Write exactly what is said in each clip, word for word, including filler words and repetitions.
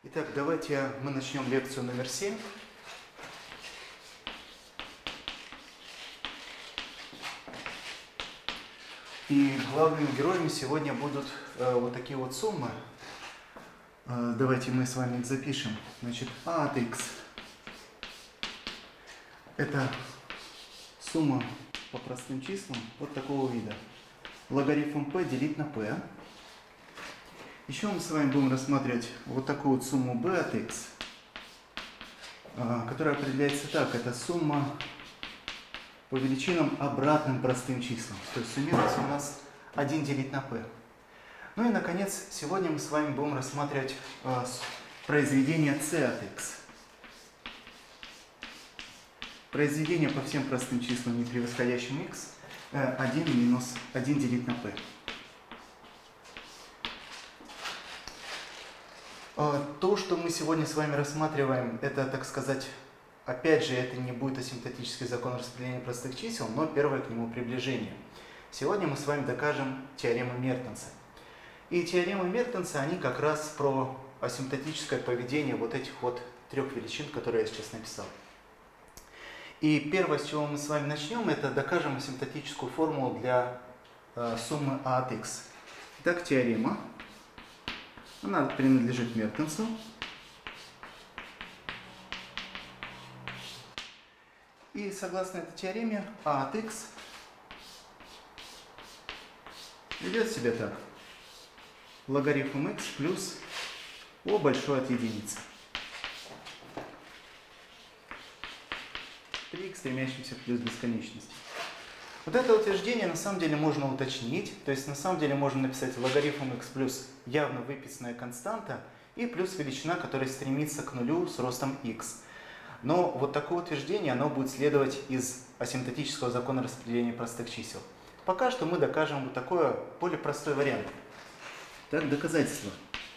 Итак, давайте мы начнем лекцию номер семь. И главными героями сегодня будут э, вот такие вот суммы. Э, давайте мы с вами их запишем. Значит, а от x это сумма по простым числам вот такого вида. Логарифм p делить на p. Еще мы с вами будем рассматривать вот такую вот сумму b от x, которая определяется так. Это сумма по величинам обратным простым числам. То есть суммируется у нас один делить на p. Ну и, наконец, сегодня мы с вами будем рассматривать произведение c от x. Произведение по всем простым числам, не превосходящим x, один минус один делить на p. То, что мы сегодня с вами рассматриваем, это, так сказать, опять же, это не будет асимптотический закон распределения простых чисел, но первое к нему приближение. Сегодня мы с вами докажем теорему Мертенса. И теоремы Мертенса, они как раз про асимптотическое поведение вот этих вот трех величин, которые я сейчас написал. И первое, с чего мы с вами начнем, это докажем асимптотическую формулу для э, суммы а от x. Итак, теорема. Она принадлежит Мертенсу. И согласно этой теореме, а от x ведет себя так. Логарифм x плюс o большой от единицы. При x, стремящемся к плюс бесконечности. Вот это утверждение на самом деле можно уточнить. То есть на самом деле можно написать логарифм x плюс явно выписанная константа и плюс величина, которая стремится к нулю с ростом x. Но вот такое утверждение, оно будет следовать из асимптотического закона распределения простых чисел. Пока что мы докажем вот такой более простой вариант. Так, доказательство.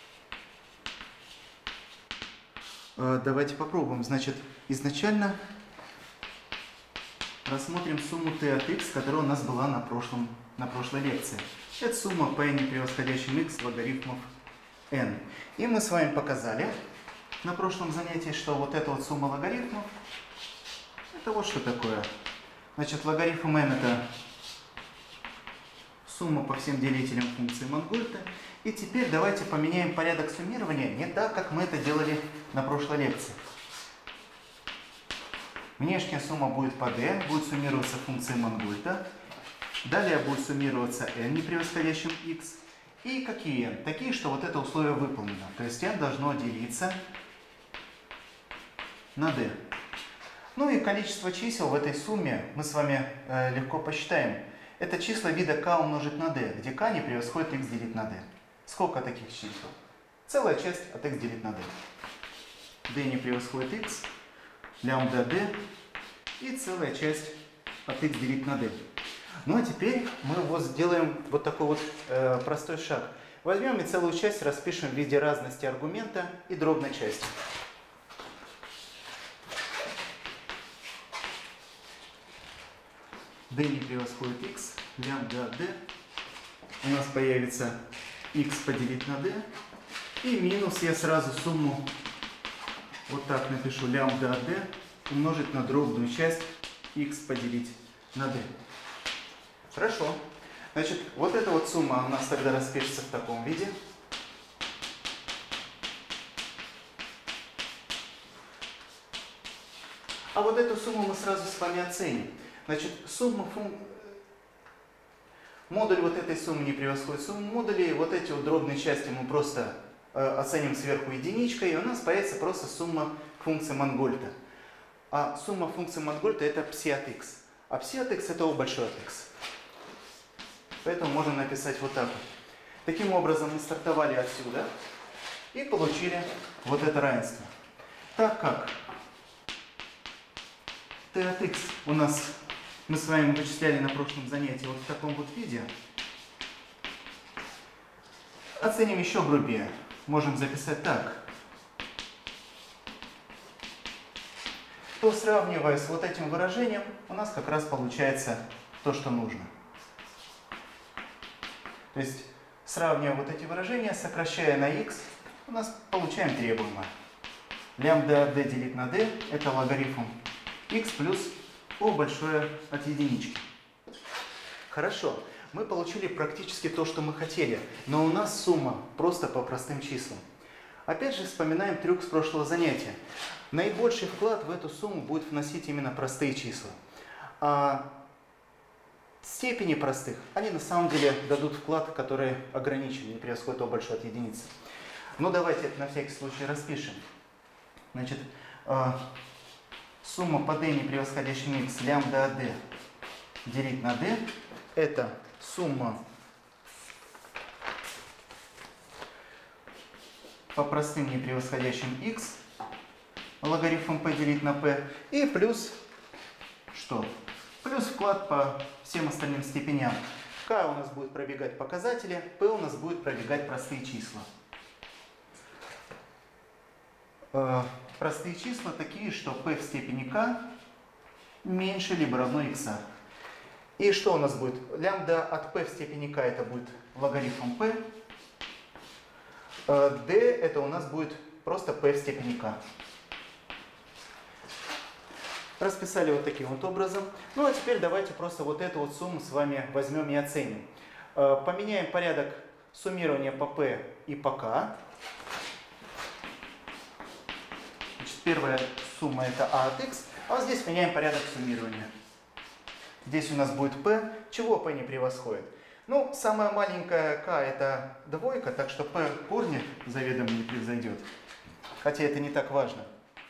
Давайте попробуем. Значит, изначально рассмотрим сумму t от x, которая у нас была на, прошлом, на прошлой лекции. Это сумма p не превосходящим x логарифмов n. И мы с вами показали на прошлом занятии, что вот эта вот сумма логарифмов, это вот что такое. Значит, логарифм n это сумма по всем делителям функции Мангольта. И теперь давайте поменяем порядок суммирования не так, как мы это делали на прошлой лекции. Внешняя сумма будет по d, будет суммироваться функция Мангольта. Далее будет суммироваться n, не превосходящим x. И какие n? Такие, что вот это условие выполнено. То есть n должно делиться на d. Ну и количество чисел в этой сумме мы с вами э, легко посчитаем. Это числа вида k умножить на d, где k не превосходит x делить на d. Сколько таких чисел? Целая часть от x делить на d. d не превосходит x. Лямбда d и целая часть от x делить на d. Ну а теперь мы вот сделаем вот такой вот э, простой шаг. Возьмем и целую часть распишем в виде разности аргумента и дробной части. d не превосходит x, лямбда d. У нас появится x поделить на d. И минус я сразу сумму вот так напишу, лямбда от d умножить на дробную часть x поделить на d. Хорошо. Значит, вот эта вот сумма у нас тогда распишется в таком виде. А вот эту сумму мы сразу с вами оценим. Значит, сумма фун... модуль вот этой суммы не превосходит сумму модулей. Вот эти вот дробные части мы просто оценим сверху единичкой, и у нас появится просто сумма функции Мангольта. А сумма функции Мангольта это пси от x. А пси от x это o большой от x. Поэтому можно написать вот так вот. Таким образом мы стартовали отсюда и получили вот это равенство. Так как t от x у нас мы с вами вычисляли на прошлом занятии вот в таком вот виде, оценим еще грубее. Можем записать так. То, сравнивая с вот этим выражением, у нас как раз получается то, что нужно. То есть, сравнивая вот эти выражения, сокращая на x, у нас получаем требуемое. Лямбда d делить на d это логарифм x плюс o большое от единички. Хорошо, мы получили практически то, что мы хотели, но у нас сумма просто по простым числам. Опять же вспоминаем трюк с прошлого занятия. Наибольший вклад в эту сумму будет вносить именно простые числа. А степени простых, они на самом деле дадут вклад, который ограничен, не превосходит o большое от единицы. Ну давайте это на всякий случай распишем. Значит, сумма по d не превосходящим x лямбда от d делить на d это сумма по простым не превосходящим x логарифм p делить на p и плюс что? Плюс вклад по всем остальным степеням. k у нас будет пробегать показатели, p у нас будет пробегать простые числа. Простые числа такие, что p в степени k меньше либо равно x. И что у нас будет? Лямбда от p в степени k это будет логарифм p. d это у нас будет просто p в степени k. Расписали вот таким вот образом. Ну а теперь давайте просто вот эту вот сумму с вами возьмем и оценим. Поменяем порядок суммирования по p и по k. Значит, первая сумма это a от x, а вот здесь меняем порядок суммирования. Здесь у нас будет p. Чего p не превосходит? Ну, самая маленькая k это двойка, так что p в корне заведомо не превзойдет. Хотя это не так важно.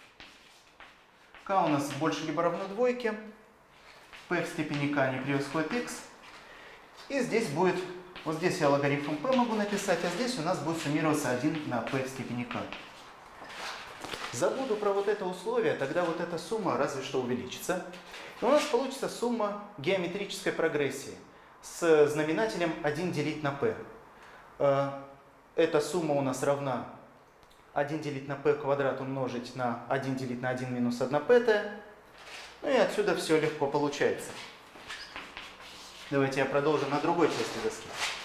K у нас больше либо равно двойке, p в степени k не превосходит x. И здесь будет, вот здесь я логарифм p могу написать, а здесь у нас будет суммироваться один на p в степени k. Забуду про вот это условие, тогда вот эта сумма разве что увеличится. И у нас получится сумма геометрической прогрессии с знаменателем один делить на p. Эта сумма у нас равна один делить на p квадрат умножить на один делить на один минус одна пятая. Ну и отсюда все легко получается. Давайте я продолжу на другой части доски.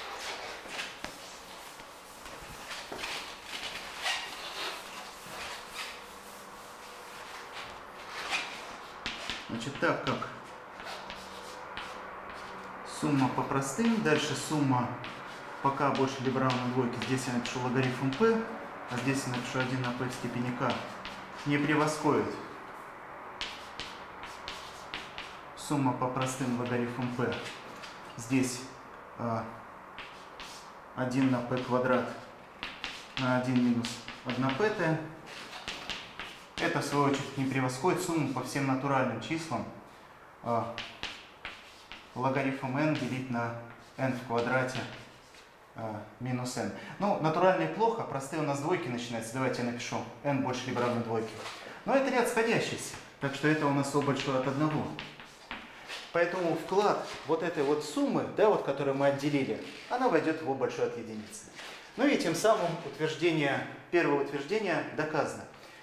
Значит, так как сумма по простым, дальше сумма по k больше либо равно двойке, здесь я напишу логарифм p, а здесь я напишу один на p в степени k, не превосходит сумма по простым логарифм p. Здесь а, один на p квадрат на один минус одна пятая. Это, в свою очередь, не превосходит сумму по всем натуральным числам. А, логарифм n делить на n в квадрате а, минус n. Ну, натуральные плохо, простые у нас двойки начинаются. Давайте я напишу n больше либо равно двойке. Но это ряд сходящийся, так что это у нас o большое от одного. Поэтому вклад вот этой вот суммы, да, вот, которую мы отделили, она войдет в o большое от единицы. Ну и тем самым утверждение, первое утверждение доказано.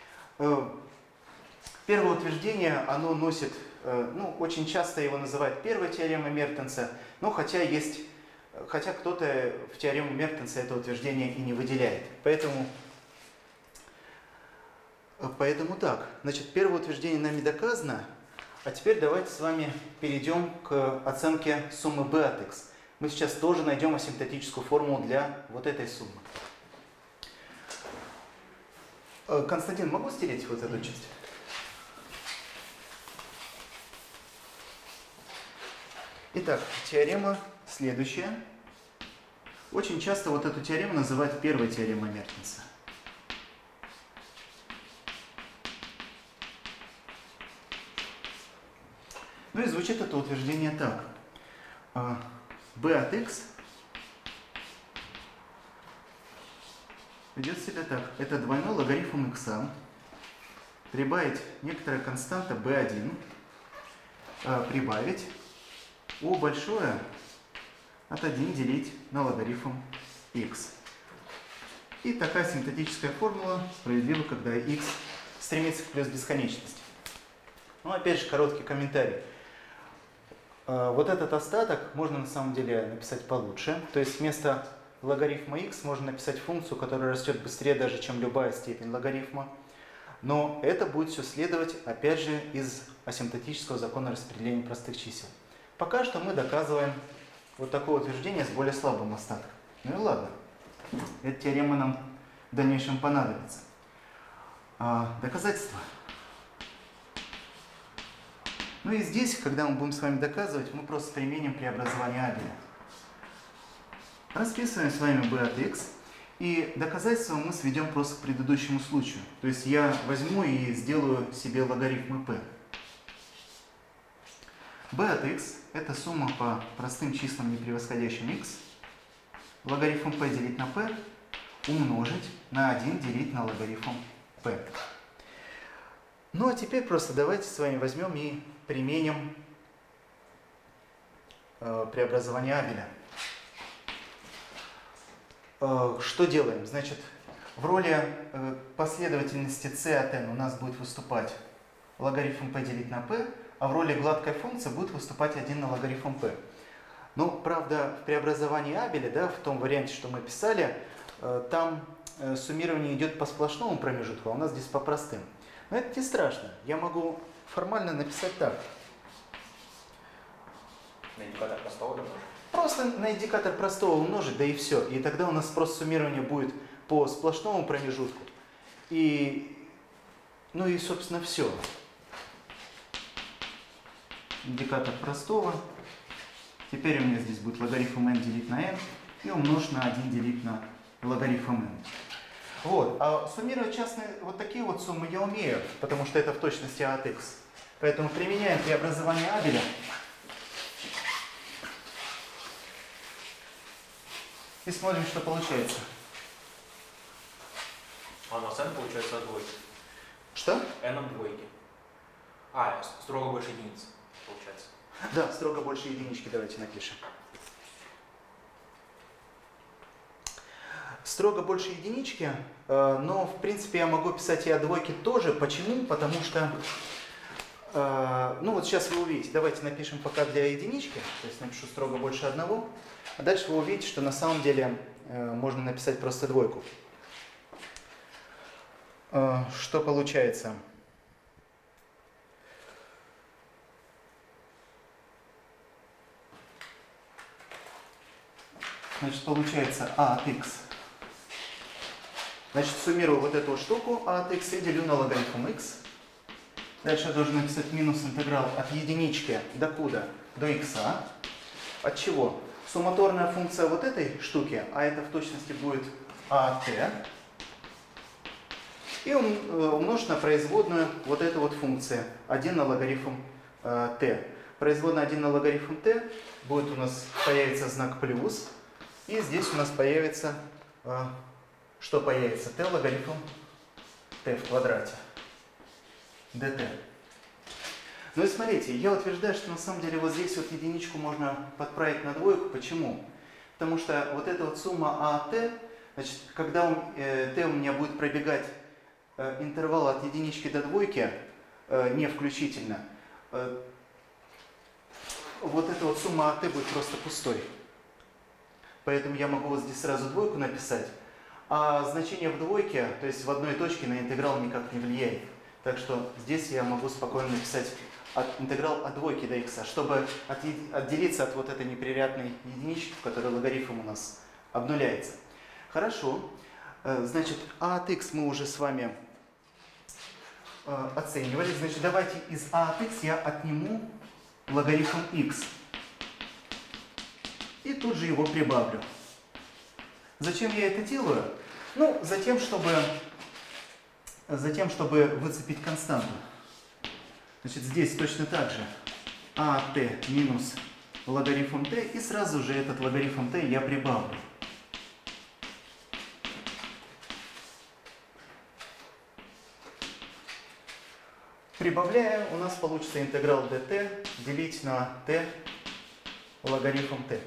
Первое утверждение, оно носит, ну, очень часто его называют первой теоремой Мертенса, но хотя есть, хотя кто-то в теорему Мертенса это утверждение и не выделяет. Поэтому, поэтому так, значит, первое утверждение нами доказано, а теперь давайте с вами перейдем к оценке суммы b от x. Мы сейчас тоже найдем асимптотическую формулу для вот этой суммы. Константин, могу стереть вот эту часть? Итак, теорема следующая. Очень часто вот эту теорему называют первой теоремой Мертенса. Ну и звучит это утверждение так. b от x ведет себя так. Это двойной логарифм x. Прибавить некоторая константа b один. Прибавить o большое от один делить на логарифм x. И такая синтетическая формула справедлива, когда x стремится к плюс бесконечности. Ну, опять же, короткий комментарий. Вот этот остаток можно на самом деле написать получше. То есть вместо логарифма x можно написать функцию, которая растет быстрее даже, чем любая степень логарифма. Но это будет все следовать, опять же, из асимптотического закона распределения простых чисел. Пока что мы доказываем вот такое утверждение с более слабым остатком. Ну и ладно. Эта теорема нам в дальнейшем понадобится. А, доказательства. Ну и здесь, когда мы будем с вами доказывать, мы просто применим преобразование Абеля. Расписываем с вами b от x. И доказательство мы сведем просто к предыдущему случаю. То есть я возьму и сделаю себе логарифмы p. b от x – это сумма по простым числам, не превосходящим x. Логарифм p делить на p умножить на один делить на логарифм p. Ну а теперь просто давайте с вами возьмем и применим э, преобразование Абеля. Что делаем? Значит, в роли последовательности c от n у нас будет выступать логарифм p делить на p, а в роли гладкой функции будет выступать один на логарифм p. Ну, правда, в преобразовании Абеля, да, в том варианте, что мы писали, там суммирование идет по сплошному промежутку, а у нас здесь по простым. Но это не страшно. Я могу формально написать так. На индикатор простого умножить? Просто на индикатор простого умножить, да и все. И тогда у нас просто суммирование будет по сплошному промежутку. И, ну и, собственно, все. Индикатор простого. Теперь у меня здесь будет логарифм n делить на n и умножить на один делить на логарифм n. Вот. А суммировать частные вот такие вот суммы я умею, потому что это в точности а от x. Поэтому применяем преобразование Абеля. И смотрим, что получается. А у нас n получается от двойки. Что? n от двойки. А, строго больше единицы получается. Да, строго больше единички давайте напишем. Строго больше единички, но в принципе я могу писать и от двойки тоже. Почему? Потому что, ну вот сейчас вы увидите, давайте напишем пока для единички, то есть напишу строго больше одного, а дальше вы увидите, что на самом деле можно написать просто двойку. Что получается? Значит, получается а от x. Значит, суммирую вот эту штуку а от x и делю на логарифм x. Дальше я должен написать минус интеграл от единички до куда? До x. От чего? Сумматорная функция вот этой штуки, а это в точности будет а от t, и умножить на производную вот этой вот функции один на логарифм э, t. Производная один на логарифм t будет у нас появится знак плюс, и здесь у нас появится, э, что появится? t логарифм t в квадрате, dt. Ну и смотрите, я утверждаю, что на самом деле вот здесь вот единичку можно подправить на двойку. Почему? Потому что вот эта вот сумма а от t, значит, когда он, э, t у меня будет пробегать э, интервал от единички до двойки, э, не включительно, э, вот эта вот сумма а от t будет просто пустой. Поэтому я могу вот здесь сразу двойку написать, а значение в двойке, то есть в одной точке, на интеграл никак не влияет. Так что здесь я могу спокойно написать от, интеграл от двойки до x, чтобы от, отделиться от вот этой неприятной единички, в которой логарифм у нас обнуляется. Хорошо. Значит, а от x мы уже с вами э, оценивали. Значит, давайте из а от x я отниму логарифм x. И тут же его прибавлю. Зачем я это делаю? Ну, затем, чтобы, затем, чтобы выцепить константу. Значит, здесь точно так же а от t минус логарифм t, и сразу же этот логарифм t я прибавлю. Прибавляя, у нас получится интеграл dt делить на t логарифм t.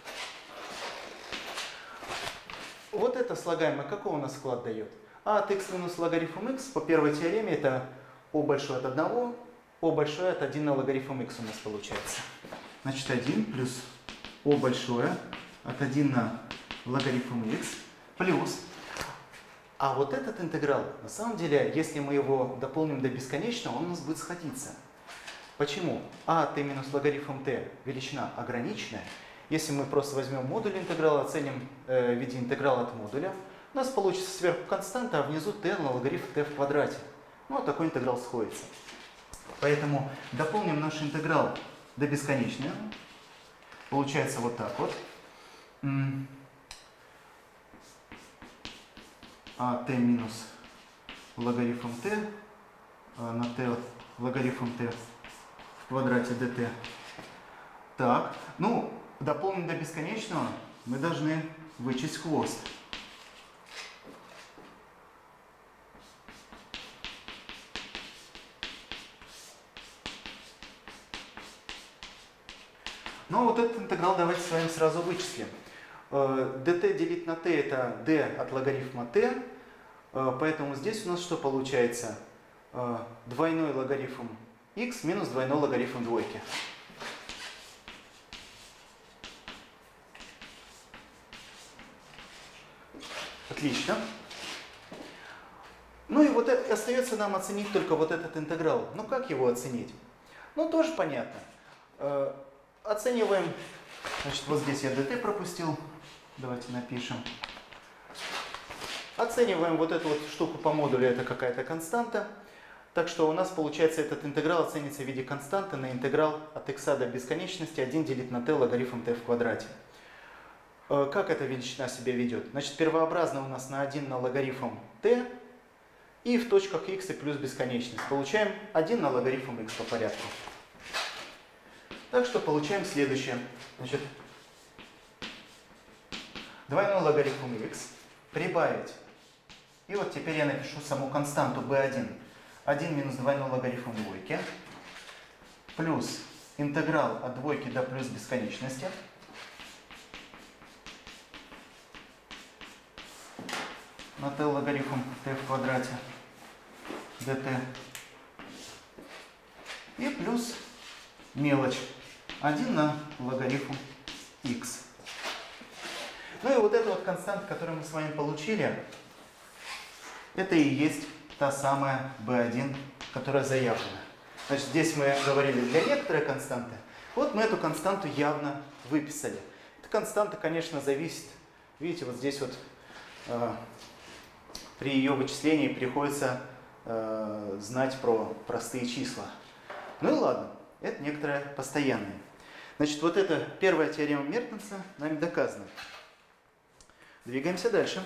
Вот это слагаемое какой у нас склад дает? А от x минус логарифм x по первой теореме это o большое от одного, o большое от один на логарифм x у нас получается. Значит, один плюс o большое от один на логарифм x плюс. А вот этот интеграл, на самом деле, если мы его дополним до бесконечного, он у нас будет сходиться. Почему? А t минус логарифм t величина ограниченная. Если мы просто возьмем модуль интеграла, оценим э, в виде интеграла от модуля, у нас получится сверху константа, а внизу t на логарифм t в квадрате. Ну, вот такой интеграл сходится. Поэтому дополним наш интеграл до бесконечного. Получается вот так вот. А t минус логарифм t на t логарифм t в квадрате dt. Так, ну, дополним до бесконечного, мы должны вычесть хвост. Ну, вот этот интеграл давайте с вами сразу вычислим. dt делить на t это d от логарифма t, поэтому здесь у нас что получается? Двойной логарифм x минус двойной логарифм двойки. Отлично. Ну и вот это, остается нам оценить только вот этот интеграл. Ну как его оценить? Ну тоже понятно. Э, оцениваем, значит, вот здесь я dt пропустил. Давайте напишем. Оцениваем вот эту вот штуку по модулю, это какая-то константа. Так что у нас получается этот интеграл оценится в виде константы на интеграл от x до бесконечности один делить на t логарифм t в квадрате. Как эта величина себя ведет? Значит, первообразно у нас на один на логарифм t и в точках x и плюс бесконечность. Получаем один на логарифм x по порядку. Так что получаем следующее. Значит, двойной логарифм x прибавить. И вот теперь я напишу саму константу b один. один минус двойной логарифм двойки плюс интеграл от двойки до плюс бесконечности. На t логарифм t в квадрате dt. И плюс мелочь один на логарифм x. Ну и вот эта вот константа, которую мы с вами получили, это и есть та самая b один, которая заявлена. Значит, здесь мы говорили для некоторой константы. Вот мы эту константу явно выписали. Эта константа, конечно, зависит. Видите, вот здесь вот э, при ее вычислении приходится э, знать про простые числа. Ну и ладно, это некоторое постоянное. Значит, вот эта первая теорема Мертенса нами доказана. Двигаемся дальше.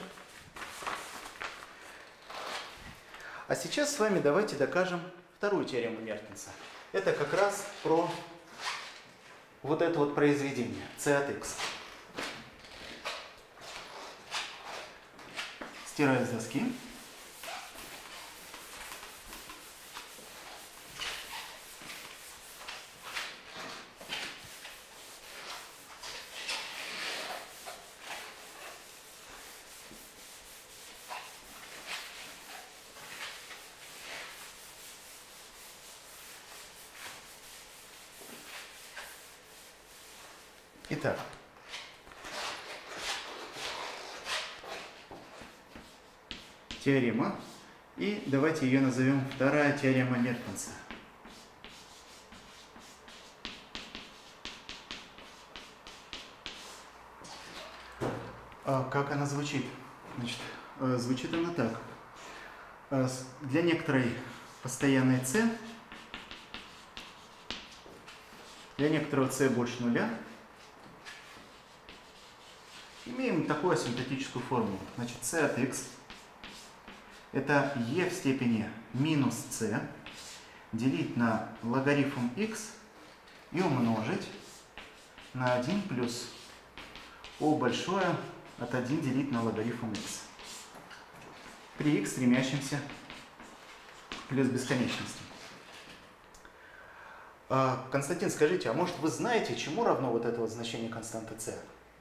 А сейчас с вами давайте докажем вторую теорему Мертенса. Это как раз про вот это вот произведение c от x. Стираю с доски. Итак, теорема, и давайте ее назовем вторая теорема Мертенса. А как она звучит? Значит, звучит она так. Для некоторой постоянной c, для некоторого c больше нуля, имеем такую асимптотическую формулу. Значит, c от x это e в степени минус c делить на логарифм x и умножить на один плюс o большое от один делить на логарифм x. При x стремящемся к плюс бесконечности. А, Константин, скажите, а может вы знаете, чему равно вот это вот значение константы c?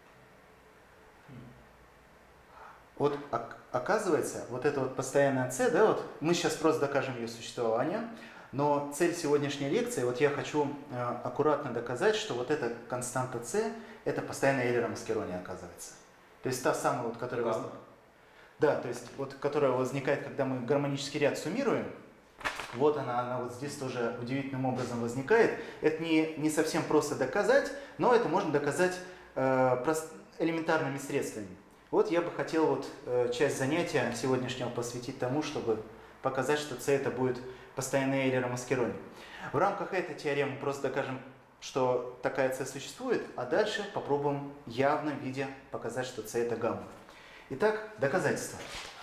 Вот оказывается, вот это вот постоянная c, да, вот мы сейчас просто докажем ее существование, но цель сегодняшней лекции, вот я хочу э, аккуратно доказать, что вот эта константа c, это постоянная Эйлера-Маскерони, оказывается. То есть та самая, вот, которая, Гамма. возник... да, то есть, вот, которая возникает, когда мы гармонический ряд суммируем. Вот она, она вот здесь тоже удивительным образом возникает. Это не, не совсем просто доказать, но это можно доказать э, прост... элементарными средствами. Вот я бы хотел вот, э, часть занятия сегодняшнего посвятить тому, чтобы показать, что c это будет постоянный Эйлер маскировки. В рамках этой теоремы просто докажем, что такая c существует, а дальше попробуем в явном виде показать, что c это гамма. Итак, доказательства.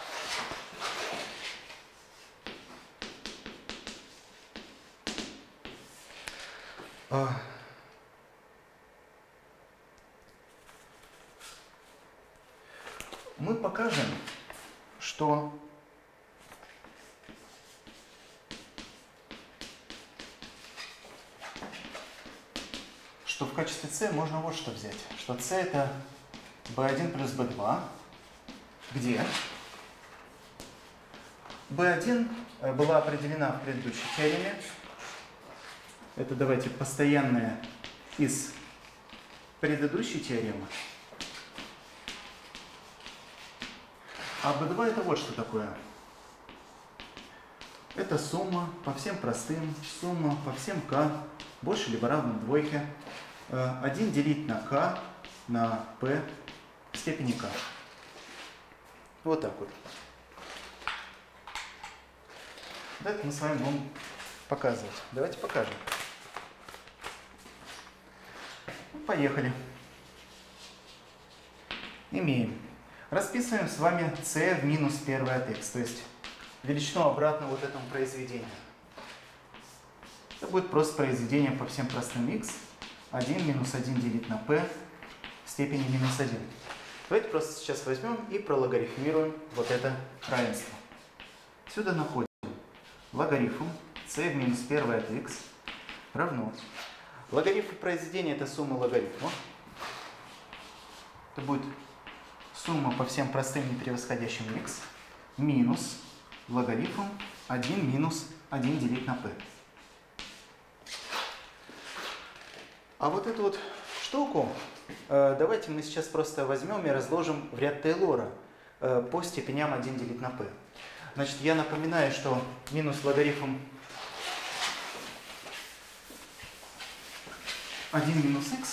Мы покажем, что что в качестве c можно вот что взять, что c это би один плюс би два, где би один была определена в предыдущей теореме. Это давайте постоянная из предыдущей теоремы. А би два это вот что такое. Это сумма по всем простым, сумма по всем k больше либо равно двойке. один делить на k на p в степени k. Вот так вот. Это мы с вами будем показывать. Давайте покажем. Поехали. Имеем. Расписываем с вами c в минус первый от x, то есть величину обратно вот этому произведению. Это будет просто произведение по всем простым x. один минус один делить на p в степени минус один. Давайте просто сейчас возьмем и прологарифмируем вот это равенство. Сюда находим логарифм c в минус первый от x равно. Логарифм произведения это сумма логарифмов. Это будет сумма по всем простым непревосходящим x минус логарифм один минус один делить на p. А вот эту вот штуку э, давайте мы сейчас просто возьмем и разложим в ряд Тейлора э, по степеням один делить на p. Значит, я напоминаю, что минус логарифм один минус x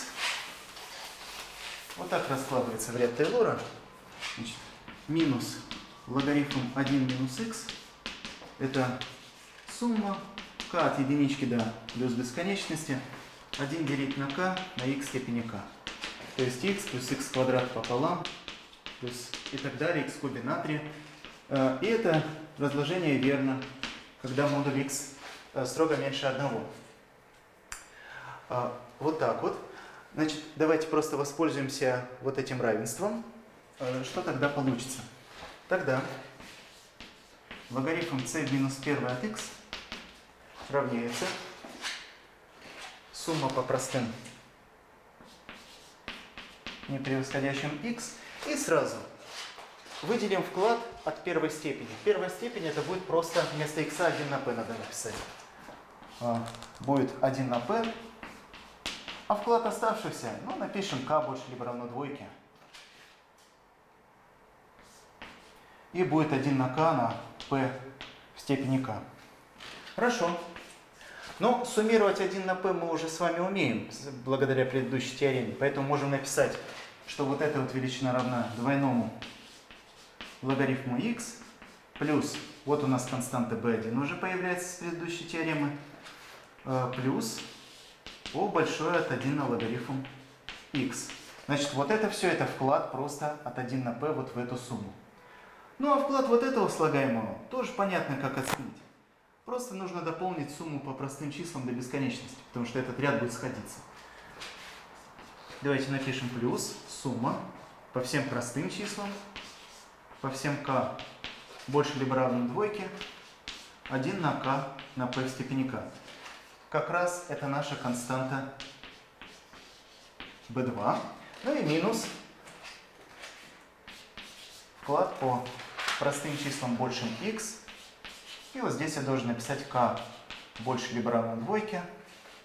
вот так раскладывается в ряд Тейлора. Значит, минус логарифм один минус x это сумма k от единички до плюс бесконечности один делить на k на x степени k. То есть x плюс x квадрат пополам плюс и так далее, x в кубе на три. И это разложение верно, когда модуль x строго меньше одного. Вот так вот. Значит, давайте просто воспользуемся вот этим равенством. Что тогда получится? Тогда логарифм c в минус первый от x равняется сумма по простым непревосходящим x. И сразу выделим вклад от первой степени. Первая степень это будет просто вместо x один на p надо написать. Будет один на p. А вклад оставшихся, ну, напишем k больше либо равно двойке. И будет один на k на p в степени k. Хорошо. Но суммировать один на p мы уже с вами умеем, благодаря предыдущей теореме. Поэтому можем написать, что вот эта вот величина равна двойному логарифму x плюс, вот у нас константа би один уже появляется с предыдущей теоремы, плюс O большое от один на логарифм x. Значит, вот это все, это вклад просто от один на p вот в эту сумму. Ну а вклад вот этого слагаемого тоже понятно, как оценить. Просто нужно дополнить сумму по простым числам до бесконечности, потому что этот ряд будет сходиться. Давайте напишем плюс сумма по всем простым числам, по всем k больше либо равно двойке, один на k на p в степени k. Как раз это наша константа би два. Ну и минус вклад по простым числам большим x. И вот здесь я должен написать k больше либо равно двойке,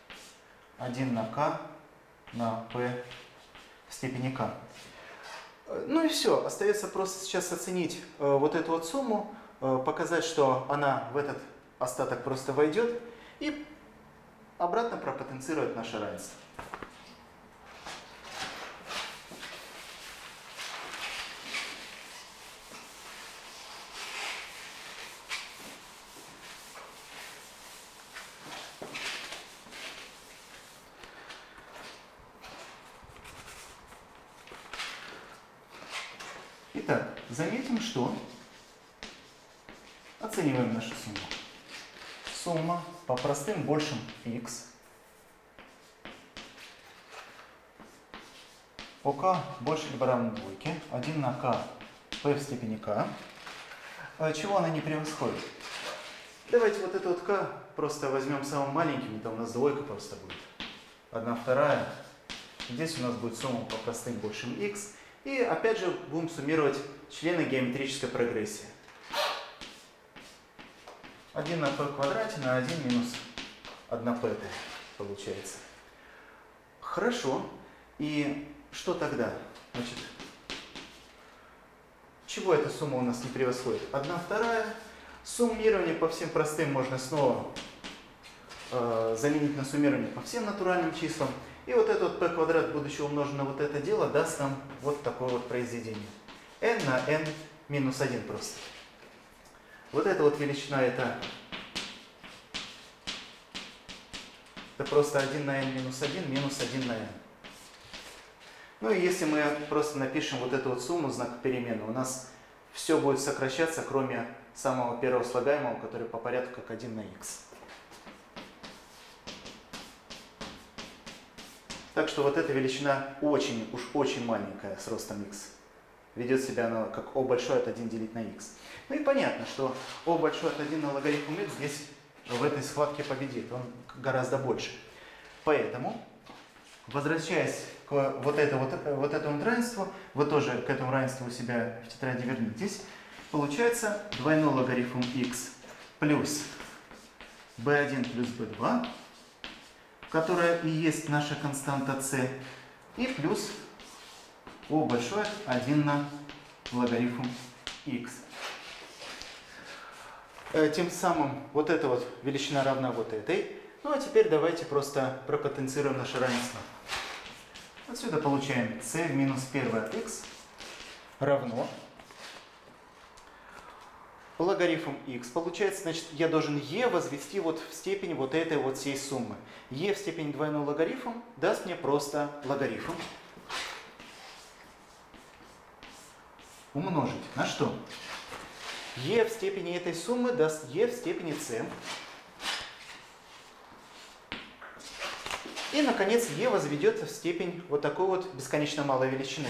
один на k на p в степени k. Ну и все. Остается просто сейчас оценить э, вот эту вот сумму, э, показать, что она в этот остаток просто войдет, и обратно пропотенцировать наше равенство. Итак, заметим, что оцениваем нашу сумму. Сумма по простым большим x по k больше либо равно двойке, один на k p в степени k. Чего она не превосходит? Давайте вот это вот k просто возьмем самым маленьким, там у нас двойка просто будет. Одна вторая. Здесь у нас будет сумма по простым большим x. И опять же будем суммировать члены геометрической прогрессии. один на p в квадрате на один минус одна p получается. Хорошо. И что тогда? Значит, чего эта сумма у нас не превосходит? одна вторая. Суммирование по всем простым можно снова э, заменить на суммирование по всем натуральным числам. И вот этот p квадрат, будучи умножен на вот это дело, даст нам вот такое вот произведение. n на n минус один просто. Вот эта вот величина, это, это просто один на n минус один минус один на n. Ну и если мы просто напишем вот эту вот сумму знака перемены, у нас все будет сокращаться, кроме самого первого слагаемого, который по порядку как один на x. Так что вот эта величина очень, уж очень маленькая с ростом x. Ведет себя она как o большое от один делить на x. Ну и понятно, что o большое от один на логарифм x здесь в этой схватке победит. Он гораздо больше. Поэтому, возвращаясь к вот, это, вот, вот этому равенству, вы тоже к этому равенству у себя в тетради вернитесь. Получается двойной логарифм x плюс b один плюс b два, которая и есть наша константа c, и плюс o большое один на логарифм x. Тем самым вот эта вот величина равна вот этой. Ну а теперь давайте просто пропотенцируем наше равенство. Отсюда получаем c в минус один от x равно логарифм x. Получается, значит, я должен e возвести вот в степень вот этой вот всей суммы. e в степени двойной логарифм даст мне просто логарифм. Умножить на что? e в степени этой суммы даст e в степени c. И, наконец, e возведется в степень вот такой вот бесконечно малой величины.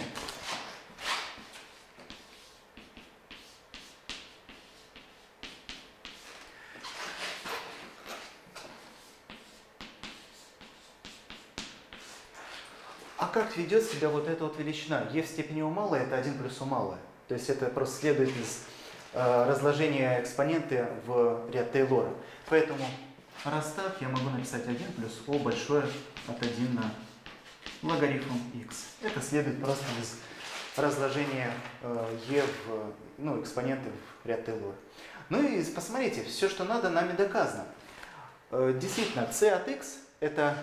А как ведет себя вот эта вот величина? e в степени u малая — это один плюс u малая. То есть это просто следует из э, разложения экспоненты в ряд Тейлора. Поэтому, раз так, я могу написать один плюс o большое от один на логарифм x. Это следует просто из разложения э, e в ну, экспоненты в ряд Тейлора. Ну и посмотрите, все, что надо, нами доказано. Э, действительно, c от x это...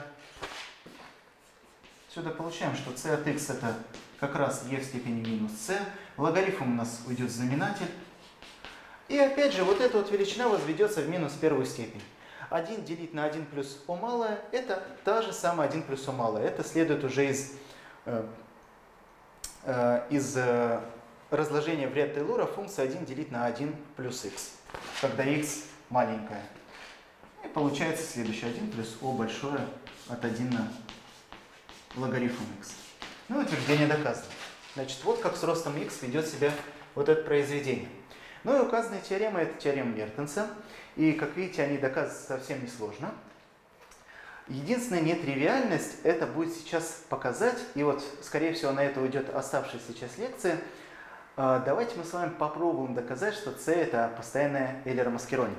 Сюда получаем, что c от x это как раз e в степени минус c. Логарифм у нас уйдет в знаменатель. И опять же, вот эта вот величина возведется в минус первую степень. один делить на один плюс o малое — это та же самая один плюс o малое. Это следует уже из, э, э, из э, разложения в ряд Тейлора функции один делить на один плюс x, когда x маленькая. И получается следующее: один плюс o большое от один на логарифм x. Ну, утверждение доказано. Значит, вот как с ростом x ведет себя вот это произведение. Ну и указанные теоремы — это теорема Мертенса. И, как видите, они доказываются совсем несложно. Единственная нетривиальность — это будет сейчас показать, и вот, скорее всего, на это уйдет оставшаяся часть лекции. Давайте мы с вами попробуем доказать, что c — это постоянная Эйлер-Маскерони.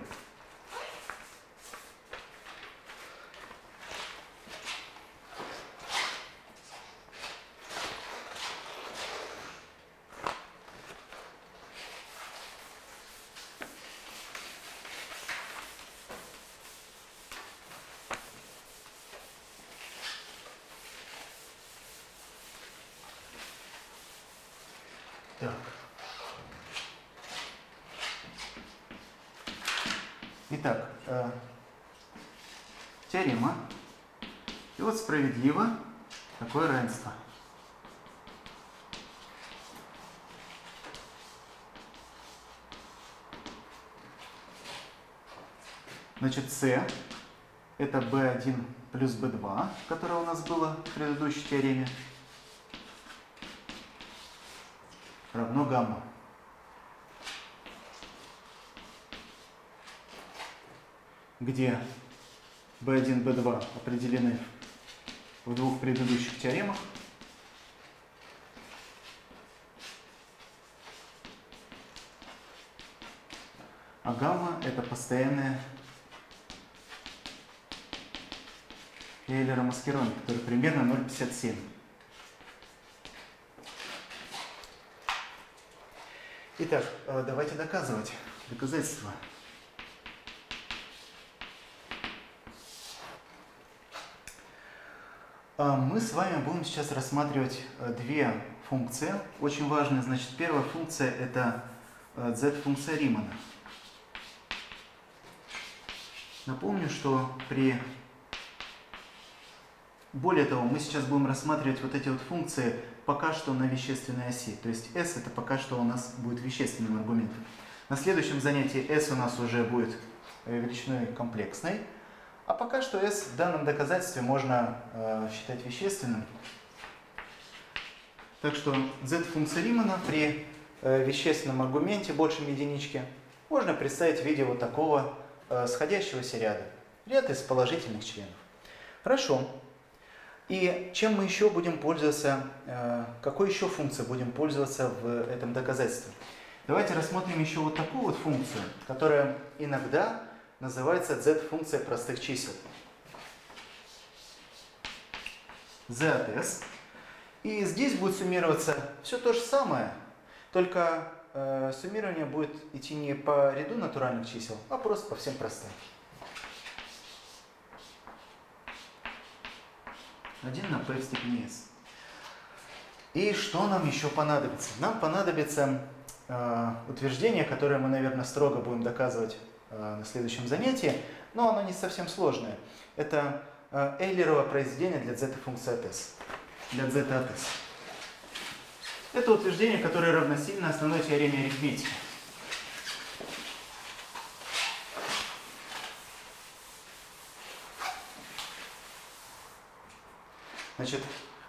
Так. Итак, э, теорема. И вот справедливо такое равенство. Значит, С это бэ один плюс бэ два, которое у нас было в предыдущей теореме, равно гамма. Где бэ один, бэ два определены в двух предыдущих теоремах. А гамма это постоянная Эйлера-Маскерони, который примерно ноль целых пятьдесят семь. Итак, давайте доказывать доказательства. Мы с вами будем сейчас рассматривать две функции, очень важные. Значит, первая функция это z-функция Римана. Напомню, что при... Более того, мы сейчас будем рассматривать вот эти вот функции пока что на вещественной оси. То есть s это пока что у нас будет вещественным аргументом. На следующем занятии s у нас уже будет величиной комплексной. А пока что s в данном доказательстве можно э, считать вещественным. Так что z-функция Римана при э, вещественном аргументе большем единички можно представить в виде вот такого э, сходящегося ряда. Ряд из положительных членов. Хорошо. И чем мы еще будем пользоваться, э, какой еще функцией будем пользоваться в этом доказательстве? Давайте рассмотрим еще вот такую вот функцию, которая иногда называется z-функция простых чисел. z от s. И здесь будет суммироваться все то же самое, только э, суммирование будет идти не по ряду натуральных чисел, а просто по всем простым. один на p в степени s. И что нам еще понадобится? Нам понадобится э, утверждение, которое мы, наверное, строго будем доказывать на следующем занятии, но оно не совсем сложное. Это Эйлерово произведение для z-функции от s. Для z от s. Это утверждение, которое равносильно основной теореме арифметики. Значит,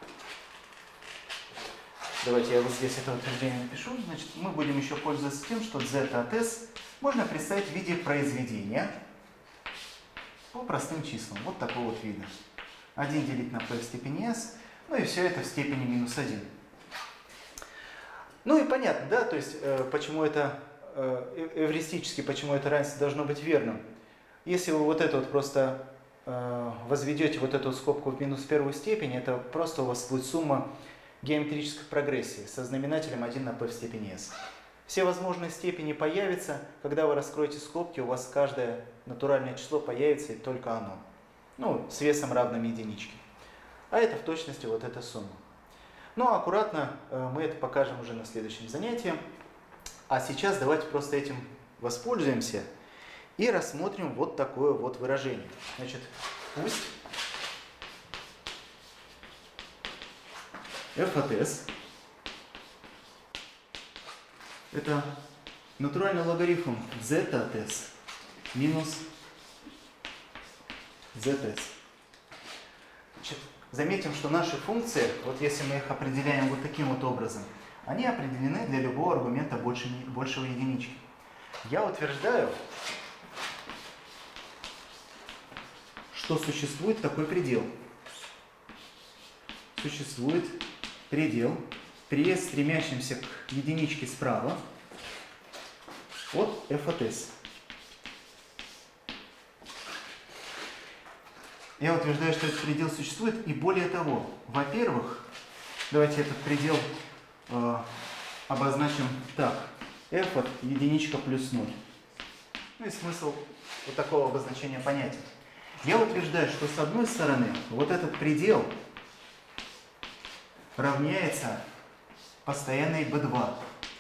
давайте я вот здесь это утверждение напишу. Значит, мы будем еще пользоваться тем, что z от s можно представить в виде произведения по простым числам. Вот такого вот вида. один делить на p в степени s, ну и все это в степени минус один. Ну и понятно, да, то есть э, почему это э, эвристически, почему это равенство должно быть верным. Если вы вот это вот просто э, возведете вот эту скобку в минус первую степень, это просто у вас будет сумма геометрической прогрессии со знаменателем один на p в степени s. Все возможные степени появятся, когда вы раскроете скобки, у вас каждое натуральное число появится и только оно. Ну, с весом равным единичке. А это в точности вот эта сумма. Ну, аккуратно мы это покажем уже на следующем занятии. А сейчас давайте просто этим воспользуемся и рассмотрим вот такое вот выражение. Значит, пусть f от s это натуральный логарифм z от s минус zs. Значит, заметим, что наши функции, вот если мы их определяем вот таким вот образом, они определены для любого аргумента больше, большего единички. Я утверждаю, что существует такой предел. Существует предел при стремящемся к единичке справа от f от s. Я утверждаю, что этот предел существует, и более того, во-первых, давайте этот предел э, обозначим так. F от единичка плюс ноль. Ну и смысл вот такого обозначения понятен. Я утверждаю, что с одной стороны вот этот предел равняется постоянной би два.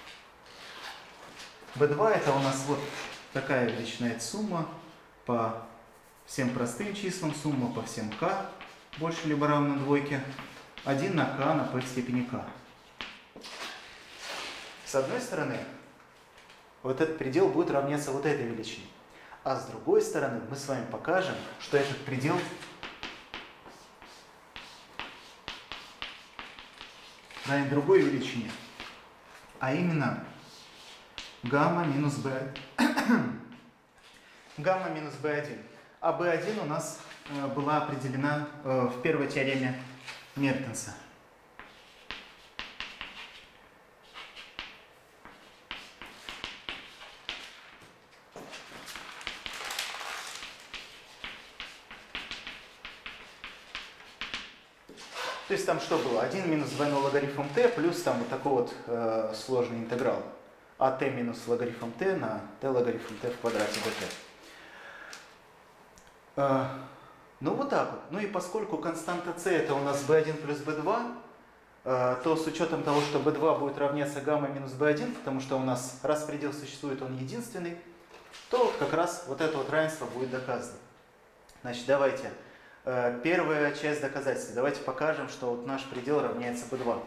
би два это у нас вот такая величина, это сумма по всем простым числам, сумма по всем k больше либо равно двойке, один на k на p в степени k. С одной стороны, вот этот предел будет равняться вот этой величине. А с другой стороны, мы с вами покажем, что этот предел равен другой величине, а именно гамма минус b, гамма минус би один. А би один у нас э, была определена э, в первой теореме Мертенса. То есть там что было? один минус двойной логарифм t плюс там вот такой вот э, сложный интеграл. А t минус логарифм t на t логарифм t в квадрате dt. Э, ну вот так вот. Ну и поскольку константа c это у нас би один плюс би два, э, то с учетом того, что би два будет равняться гамма минус би один, потому что у нас раз предел существует, он единственный, то вот как раз вот это вот равенство будет доказано. Значит, давайте. Первая часть доказательства. Давайте покажем, что вот наш предел равняется би два.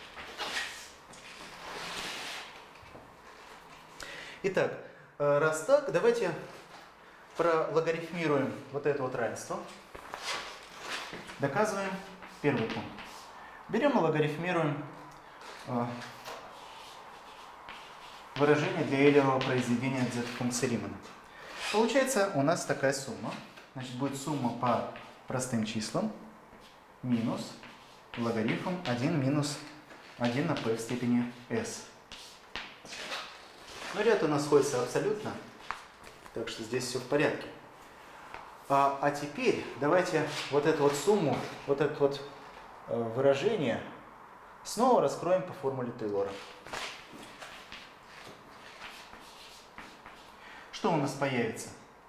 Итак, раз так, давайте прологарифмируем вот это вот равенство. Доказываем первый пункт. Берем и логарифмируем выражение для Эйлерового произведения z-функции Римана. Получается у нас такая сумма. Значит, будет сумма по простым числам минус логарифм один минус один на p в степени s. Ну, ряд у нас сходится абсолютно, так что здесь все в порядке. А, а теперь давайте вот эту вот сумму, вот это вот э, выражение снова раскроем по формуле Тейлора. Что у нас появится?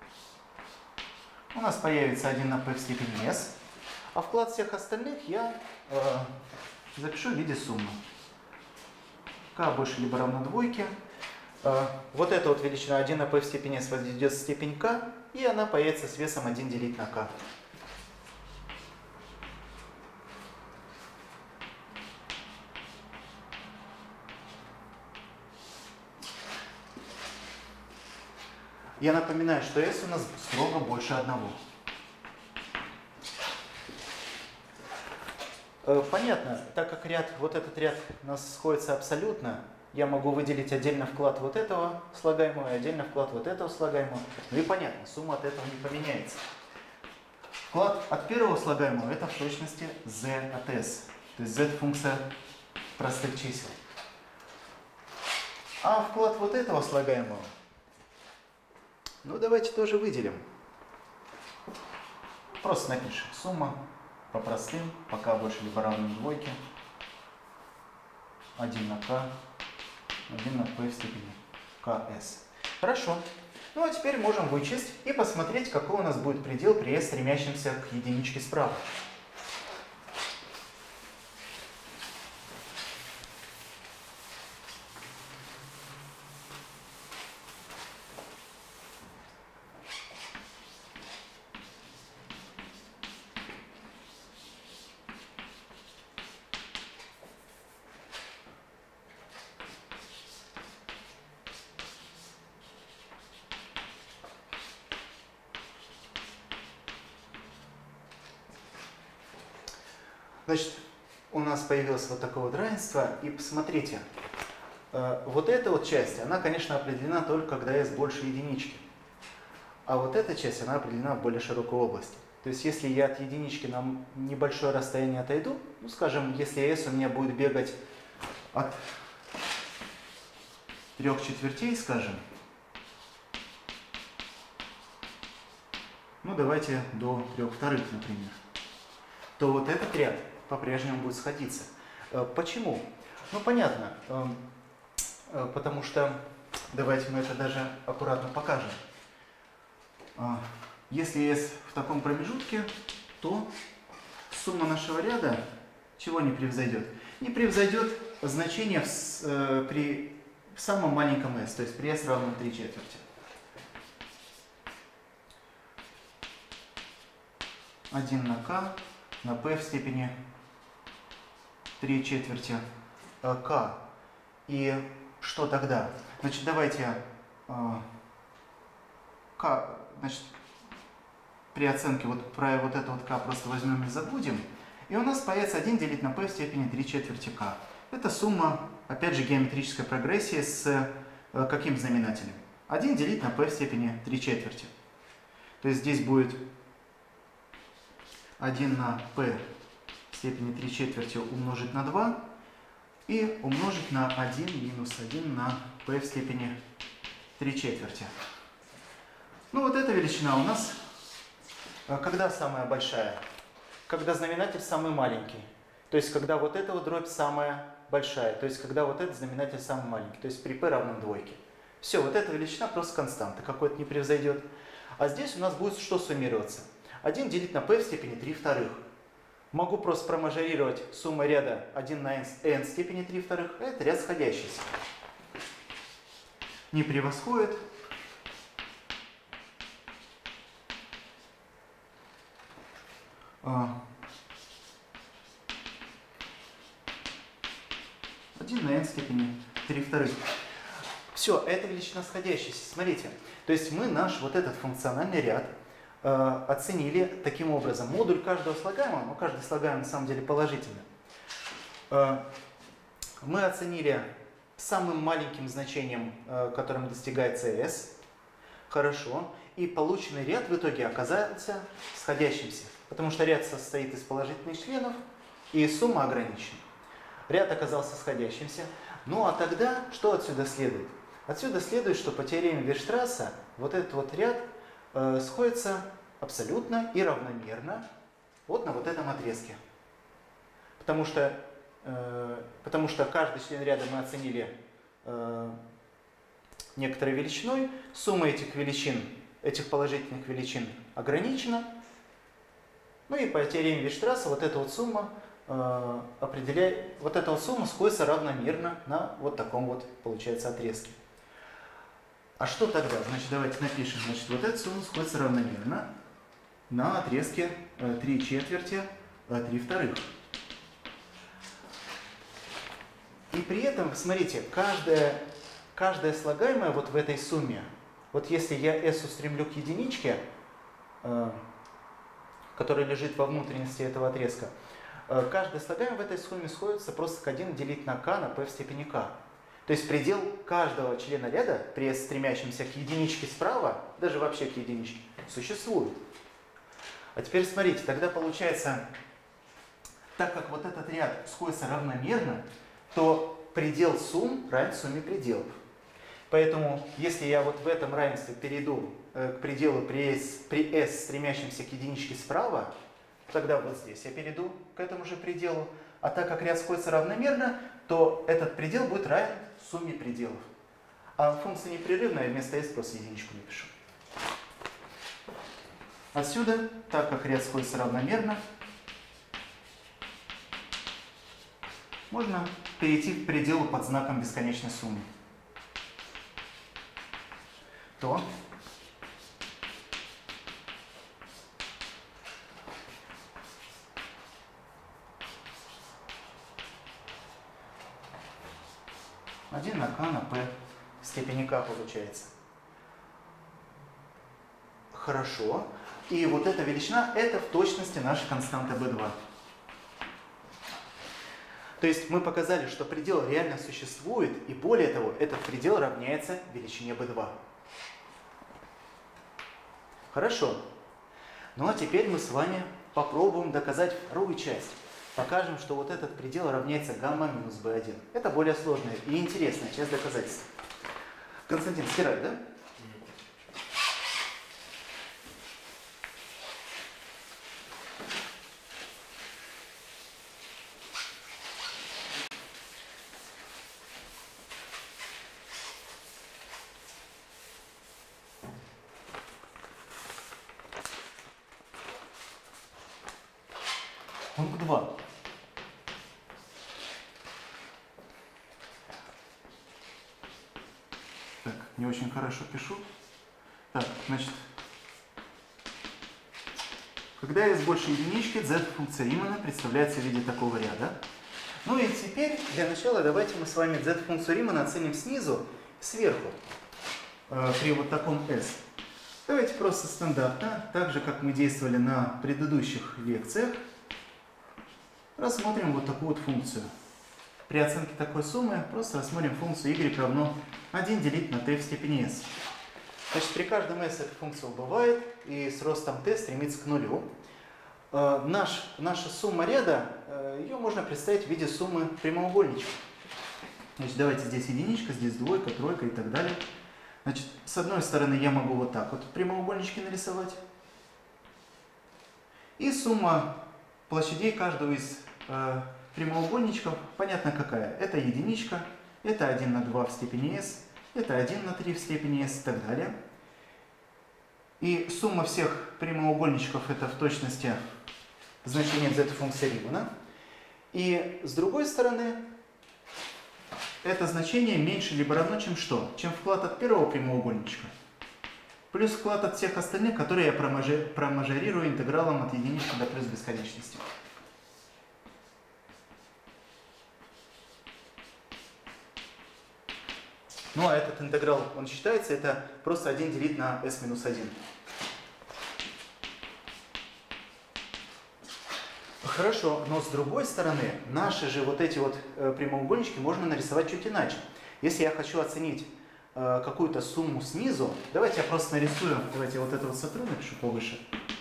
У нас появится один на p в степени s, а вклад всех остальных я э, запишу в виде суммы. k больше либо равно двойке. Э, вот эта вот величина один на p в степени s возведет в степень k, и она появится с весом один делить на k. Я напоминаю, что s у нас строго больше одного. Понятно, так как ряд, вот этот ряд у нас сходится абсолютно, я могу выделить отдельно вклад вот этого слагаемого и отдельно вклад вот этого слагаемого. Ну и понятно, сумма от этого не поменяется. Вклад от первого слагаемого это в точности z от s, то есть z функция простых чисел. А вклад вот этого слагаемого, ну, давайте тоже выделим. Просто напишем сумма по простым, по k больше либо равно двойке, один на k, один на p в степени ks. Хорошо. Ну, а теперь можем вычесть и посмотреть, какой у нас будет предел при s, стремящемся к единичке справа. Значит, у нас появилось вот такое вот равенство, и посмотрите, э, вот эта вот часть, она, конечно, определена только когда s больше единички, а вот эта часть, она определена в более широкой области. То есть, если я от единички на небольшое расстояние отойду, ну, скажем, если s у меня будет бегать от трех четвертей, скажем, ну, давайте до трех вторых, например, то вот этот ряд по-прежнему будет сходиться. Почему? Ну, понятно, потому что, давайте мы это даже аккуратно покажем. Если s в таком промежутке, то сумма нашего ряда чего не превзойдет? Не превзойдет значение в, при в самом маленьком s, то есть при s равном три четверти. один на k на p в степени три четверти k. И что тогда? Значит, давайте э, k, значит, при оценке вот про вот это вот k просто возьмем и забудем. И у нас появится один делить на p в степени три четверти k. Это сумма, опять же, геометрической прогрессии с э, каким знаменателем? один делить на p в степени три четверти. То есть здесь будет один на p в степени три четверти умножить на два и умножить на один минус один на p в степени три четверти. Ну вот эта величина у нас, когда самая большая? Когда знаменатель самый маленький. То есть когда вот эта вот дробь самая большая. То есть когда вот этот знаменатель самый маленький. То есть при p равном двойке. Все, вот эта величина просто константа. Какой-то не превзойдет. А здесь у нас будет что суммироваться? один делить на p в степени три вторых. Могу просто промажорировать сумму ряда один на n, n в степени три вторых. Это ряд сходящийся. Не превосходит. один на n в степени три вторых. Все, это величина сходящаяся. Смотрите. То есть мы наш вот этот функциональный ряд э, оценили таким образом. Модуль каждого слагаемого, но каждый слагаемый на самом деле положительный, э, мы оценили самым маленьким значением, э, которым достигается s. Хорошо. И полученный ряд в итоге оказался сходящимся. Потому что ряд состоит из положительных членов и сумма ограничена. Ряд оказался сходящимся. Ну а тогда что отсюда следует? Отсюда следует, что по теореме Вейерштрасса вот этот вот ряд э, сходится абсолютно и равномерно вот на вот этом отрезке. Потому что, э, потому что каждый член ряда мы оценили э, некоторой величиной. Сумма этих величин, этих положительных величин ограничена. Ну и по теореме Вейерштрасса вот эта вот сумма э, определяет, вот эта вот сумма сходится равномерно на вот таком вот, получается, отрезке. А что тогда? Значит, давайте напишем. Значит, вот эта сумма сходится равномерно на отрезке э, три четверти, э, три вторых. И при этом, смотрите, каждая, каждая слагаемая вот в этой сумме, вот если я s устремлю к единичке, э, которая лежит во внутренности этого отрезка, э, каждая слагаемая в этой сумме сходится просто к один делить на k на p в степени k. То есть предел каждого члена ряда, при s стремящемся к единичке справа, даже вообще к единичке, существует. А теперь смотрите, тогда получается, так как вот этот ряд сходится равномерно, то предел сумм равен сумме пределов. Поэтому, если я вот в этом равенстве перейду э, к пределу при s, при s, стремящемся к единичке справа, тогда вот здесь я перейду к этому же пределу. А так как ряд сходится равномерно, то этот предел будет равен сумме пределов. А функция непрерывная, вместо s просто единичку напишу. Отсюда, так как ряд сходится равномерно, можно перейти к пределу под знаком бесконечной суммы. То один на k на p в степени k получается. Хорошо. И вот эта величина, это в точности наша константа би два. То есть мы показали, что предел реально существует, и более того, этот предел равняется величине би два. Хорошо. Ну а теперь мы с вами попробуем доказать вторую часть. Покажем, что вот этот предел равняется гамма минус би один. Это более сложная и интересная часть доказательства. Константин, стирай, да? Пункт два. не очень хорошо пишу. Так, значит, когда s больше единички, z-функция Римана представляется в виде такого ряда. Ну и теперь, для начала, давайте мы с вами z-функцию Римана оценим снизу, сверху, э, при вот таком s. Давайте просто стандартно, так же, как мы действовали на предыдущих лекциях, рассмотрим вот такую вот функцию. При оценке такой суммы просто рассмотрим функцию y равно один делить на t в степени s. Значит, при каждом s эта функция убывает и с ростом t стремится к нулю. Э, наш, наша сумма ряда, э, ее можно представить в виде суммы прямоугольничков. Значит, давайте здесь единичка, здесь двойка, тройка и так далее. Значит, с одной стороны я могу вот так вот прямоугольнички нарисовать. И сумма площадей каждого из э, прямоугольничков, понятно какая. Это единичка, это один на два в степени s, это один на три в степени s и так далее. И сумма всех прямоугольничков это в точности значение z-функции Римана. И с другой стороны, это значение меньше либо равно, чем что? Чем вклад от первого прямоугольничка, плюс вклад от всех остальных, которые я промажорирую интегралом от единички до плюс бесконечности. Ну а этот интеграл, он считается, это просто один делить на s минус один. Хорошо, но с другой стороны, наши же вот эти вот э, прямоугольнички можно нарисовать чуть иначе. Если я хочу оценить э, какую-то сумму снизу, давайте я просто нарисую, давайте я вот это вот сотру, напишу повыше.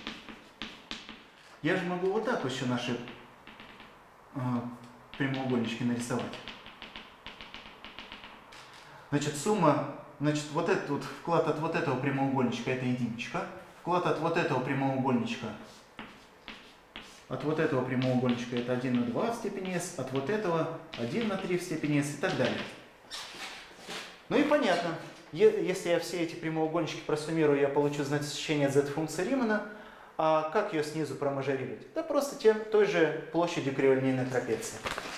Я же могу вот так еще наши э, прямоугольнички нарисовать. Значит, сумма, значит, вот этот вот вклад от вот этого прямоугольничка это единичка, вклад от вот этого прямоугольничка от вот этого прямоугольничка это один на два в степени s, от вот этого один на три в степени s и так далее. Ну и понятно, если я все эти прямоугольнички просуммирую, я получу значение z-функции Римана. А как ее снизу промажорировать? Да просто тем, той же площадью криволинейной трапеции.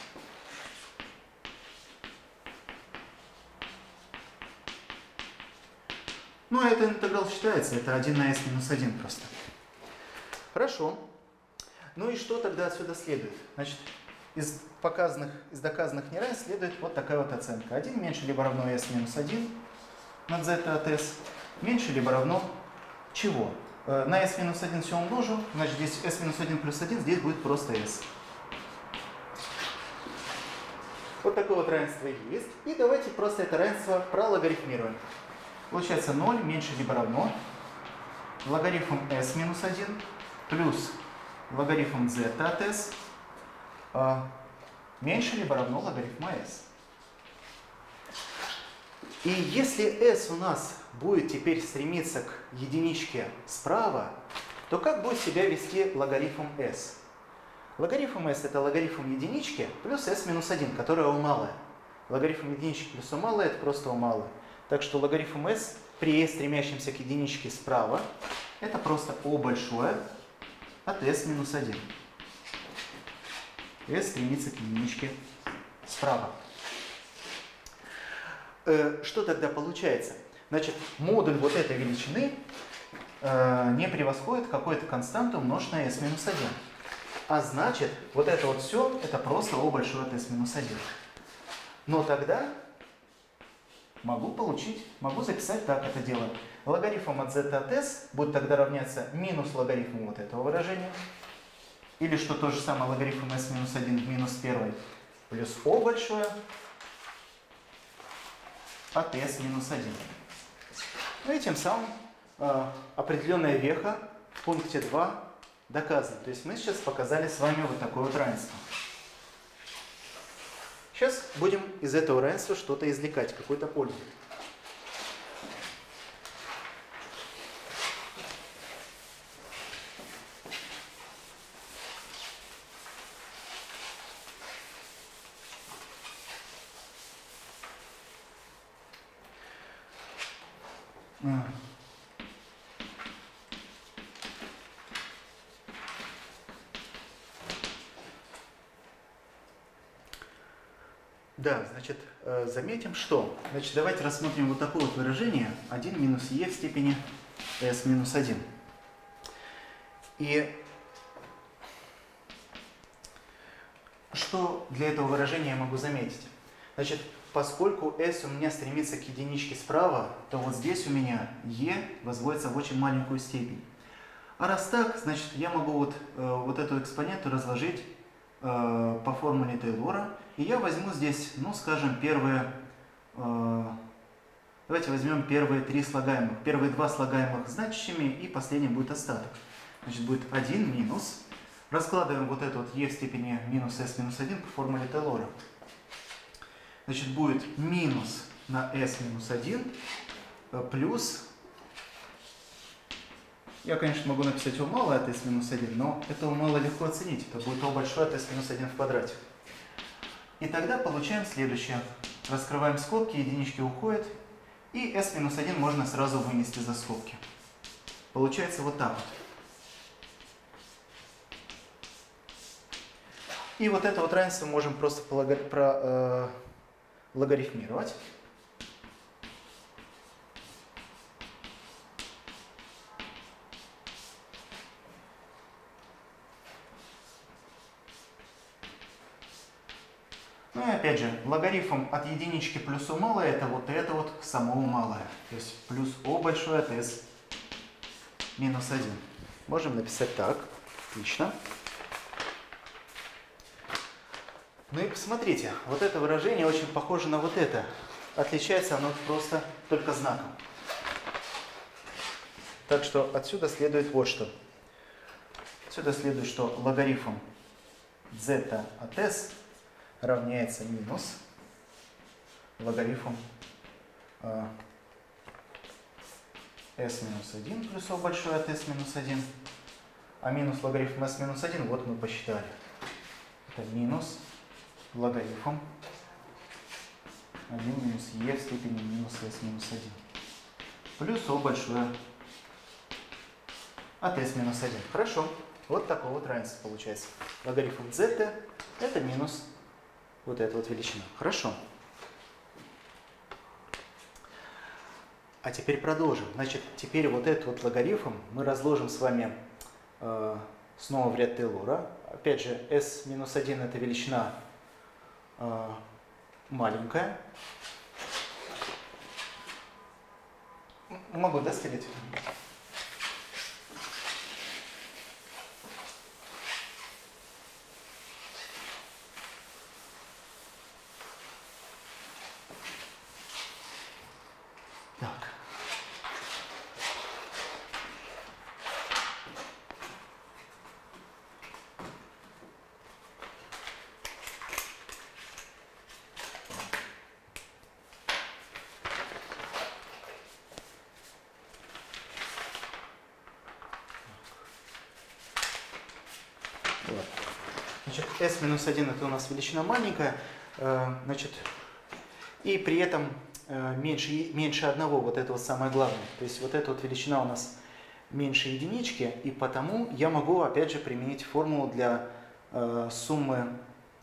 Ну а этот интеграл считается, это один на s минус один просто. Хорошо. Ну и что тогда отсюда следует? Значит, из показанных, из доказанных неравенств следует вот такая вот оценка. один меньше либо равно s минус один над z от s, меньше либо равно чего? На s минус один все умножу, значит здесь s минус один плюс один, здесь будет просто s. Вот такое вот равенство есть. И давайте просто это равенство прологарифмируем. Получается ноль меньше либо равно логарифм s минус один плюс логарифм z от s а, меньше либо равно логарифма s. И если s у нас будет теперь стремиться к единичке справа, то как будет себя вести логарифм s? Логарифм s это логарифм единички плюс s минус один, которая у малая. Логарифм единички плюс у малая это просто у малая. Так что логарифм s при e стремящемся к единичке справа это просто o большое от s минус один. S стремится к единичке справа. Э, что тогда получается? Значит, модуль вот этой величины э, не превосходит какую-то константу умножить на s минус один. А значит, вот это вот все, это просто o большое от s минус один. Но тогда могу получить, могу записать так это дело. Логарифм от z от s будет тогда равняться минус логарифму вот этого выражения. Или что то же самое, логарифм s минус один в минус один плюс o большое от s минус один. Ну и тем самым э, определенная веха в пункте два доказана. То есть мы сейчас показали с вами вот такое вот равенство. Сейчас будем из этого равенства что-то извлекать, какую-то пользу. Да, значит, заметим, что... Значит, давайте рассмотрим вот такое вот выражение один минус e в степени s минус один. И что для этого выражения я могу заметить? Значит, поскольку s у меня стремится к единичке справа, то вот здесь у меня e возводится в очень маленькую степень. А раз так, значит, я могу вот, э, вот эту экспоненту разложить э, по формуле Тейлора. И я возьму здесь, ну, скажем, первые... Э, давайте возьмем первые три слагаемых. Первые два слагаемых значащими, и последний будет остаток. Значит, будет один минус. Раскладываем вот это вот e в степени минус s минус один по формуле Тейлора. Значит, будет минус на s минус один плюс... Я, конечно, могу написать o малое от s минус один, но этого мало легко оценить. Это будет o большое от s минус один в квадрате. И тогда получаем следующее. Раскрываем скобки, единички уходят, и s минус один можно сразу вынести за скобки. Получается вот так вот. И вот это вот равенство можем просто про, э, логарифмировать. Ну и опять же, логарифм от единички плюс o малое, это вот это вот само o малое. То есть плюс o большое от s минус один. Можем написать так. Отлично. Ну и посмотрите, вот это выражение очень похоже на вот это. Отличается оно просто только знаком. Так что отсюда следует вот что. Отсюда следует, что логарифм z от s равняется минус логарифм э, s минус один плюс o большое от s минус один. А минус логарифм s минус один, вот мы посчитали. Это минус логарифм один минус e в степени минус s минус один. Плюс o большое от s минус один. Хорошо. Вот такое вот равенство получается. Логарифм z это минус вот эта вот величина. Хорошо. А теперь продолжим. Значит, теперь вот этот вот логарифм мы разложим с вами э, снова в ряд Тейлора. Опять же, s минус один это величина э, маленькая. Могу, да, стелить? Так. Вот. Значит, s минус один это у нас величина маленькая, значит, и при этом меньше, меньше одного, вот это вот самое главное. То есть вот эта вот величина у нас меньше единички, и потому я могу опять же применить формулу для э, суммы,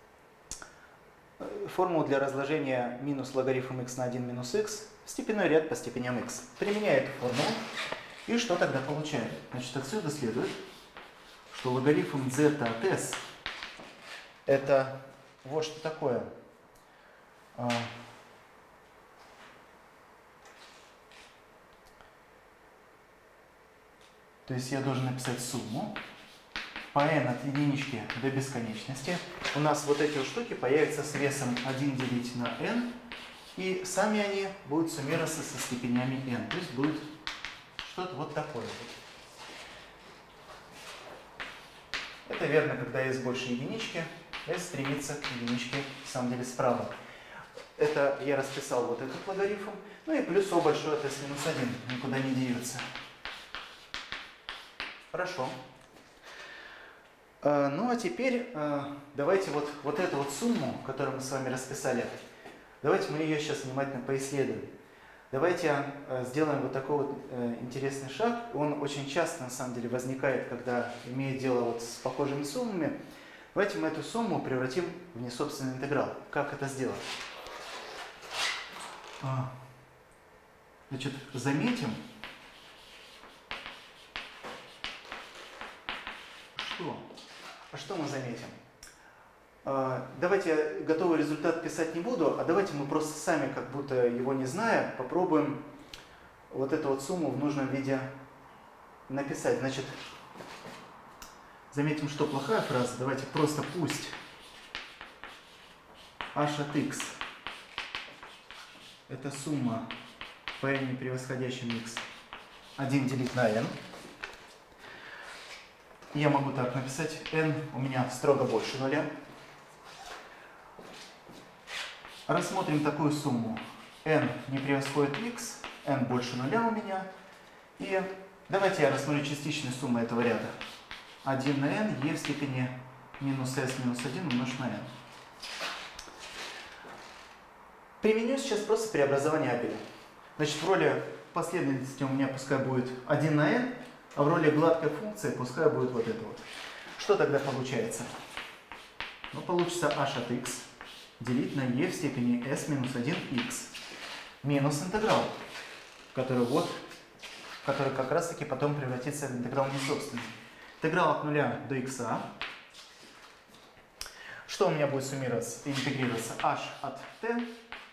формулу для разложения минус логарифм x на один минус x в степенной ряд по степеням x. Применяю эту формулу, и что тогда получаю? Значит, отсюда следует, что логарифм z от s это вот что такое. То есть я должен написать сумму по n от единички до бесконечности. У нас вот эти вот штуки появятся с весом один делить на n, и сами они будут суммироваться со степенями n. То есть будет что-то вот такое. Это верно, когда s больше единички, s стремится к единичке, на самом деле, справа. Это я расписал вот этот логарифм, ну и плюс o большое от s минус один, никуда не деется. Хорошо. Ну а теперь давайте вот, вот эту вот сумму, которую мы с вами расписали, давайте мы ее сейчас внимательно поисследуем. Давайте сделаем вот такой вот интересный шаг. Он очень часто на самом деле возникает, когда имеет дело вот с похожими суммами. Давайте мы эту сумму превратим в несобственный интеграл. Как это сделать? А, значит, заметим, что? А что мы заметим? А, давайте я готовый результат писать не буду, а давайте мы просто сами, как будто его не зная, попробуем вот эту вот сумму в нужном виде написать. Значит, заметим, что плохая фраза. Давайте просто пусть h от x это сумма по n превосходящим x один делить на n. Я могу так написать, n у меня строго больше нуля. Рассмотрим такую сумму. n не превосходит x, n больше нуля у меня. И давайте я рассмотрю частичную сумму этого ряда. один на n, e в степени минус s минус один умножить на n. Применю сейчас просто преобразование Абеля. Значит, в роли последовательности у меня пускай будет один на n, а в роли гладкой функции пускай будет вот это вот. Что тогда получается? Ну, получится h от x делить на e в степени s минус один x минус интеграл, который вот, который как раз таки потом превратится в интеграл несобственный. Интеграл от нуля до x. Что у меня будет суммироваться и интегрироваться? H от t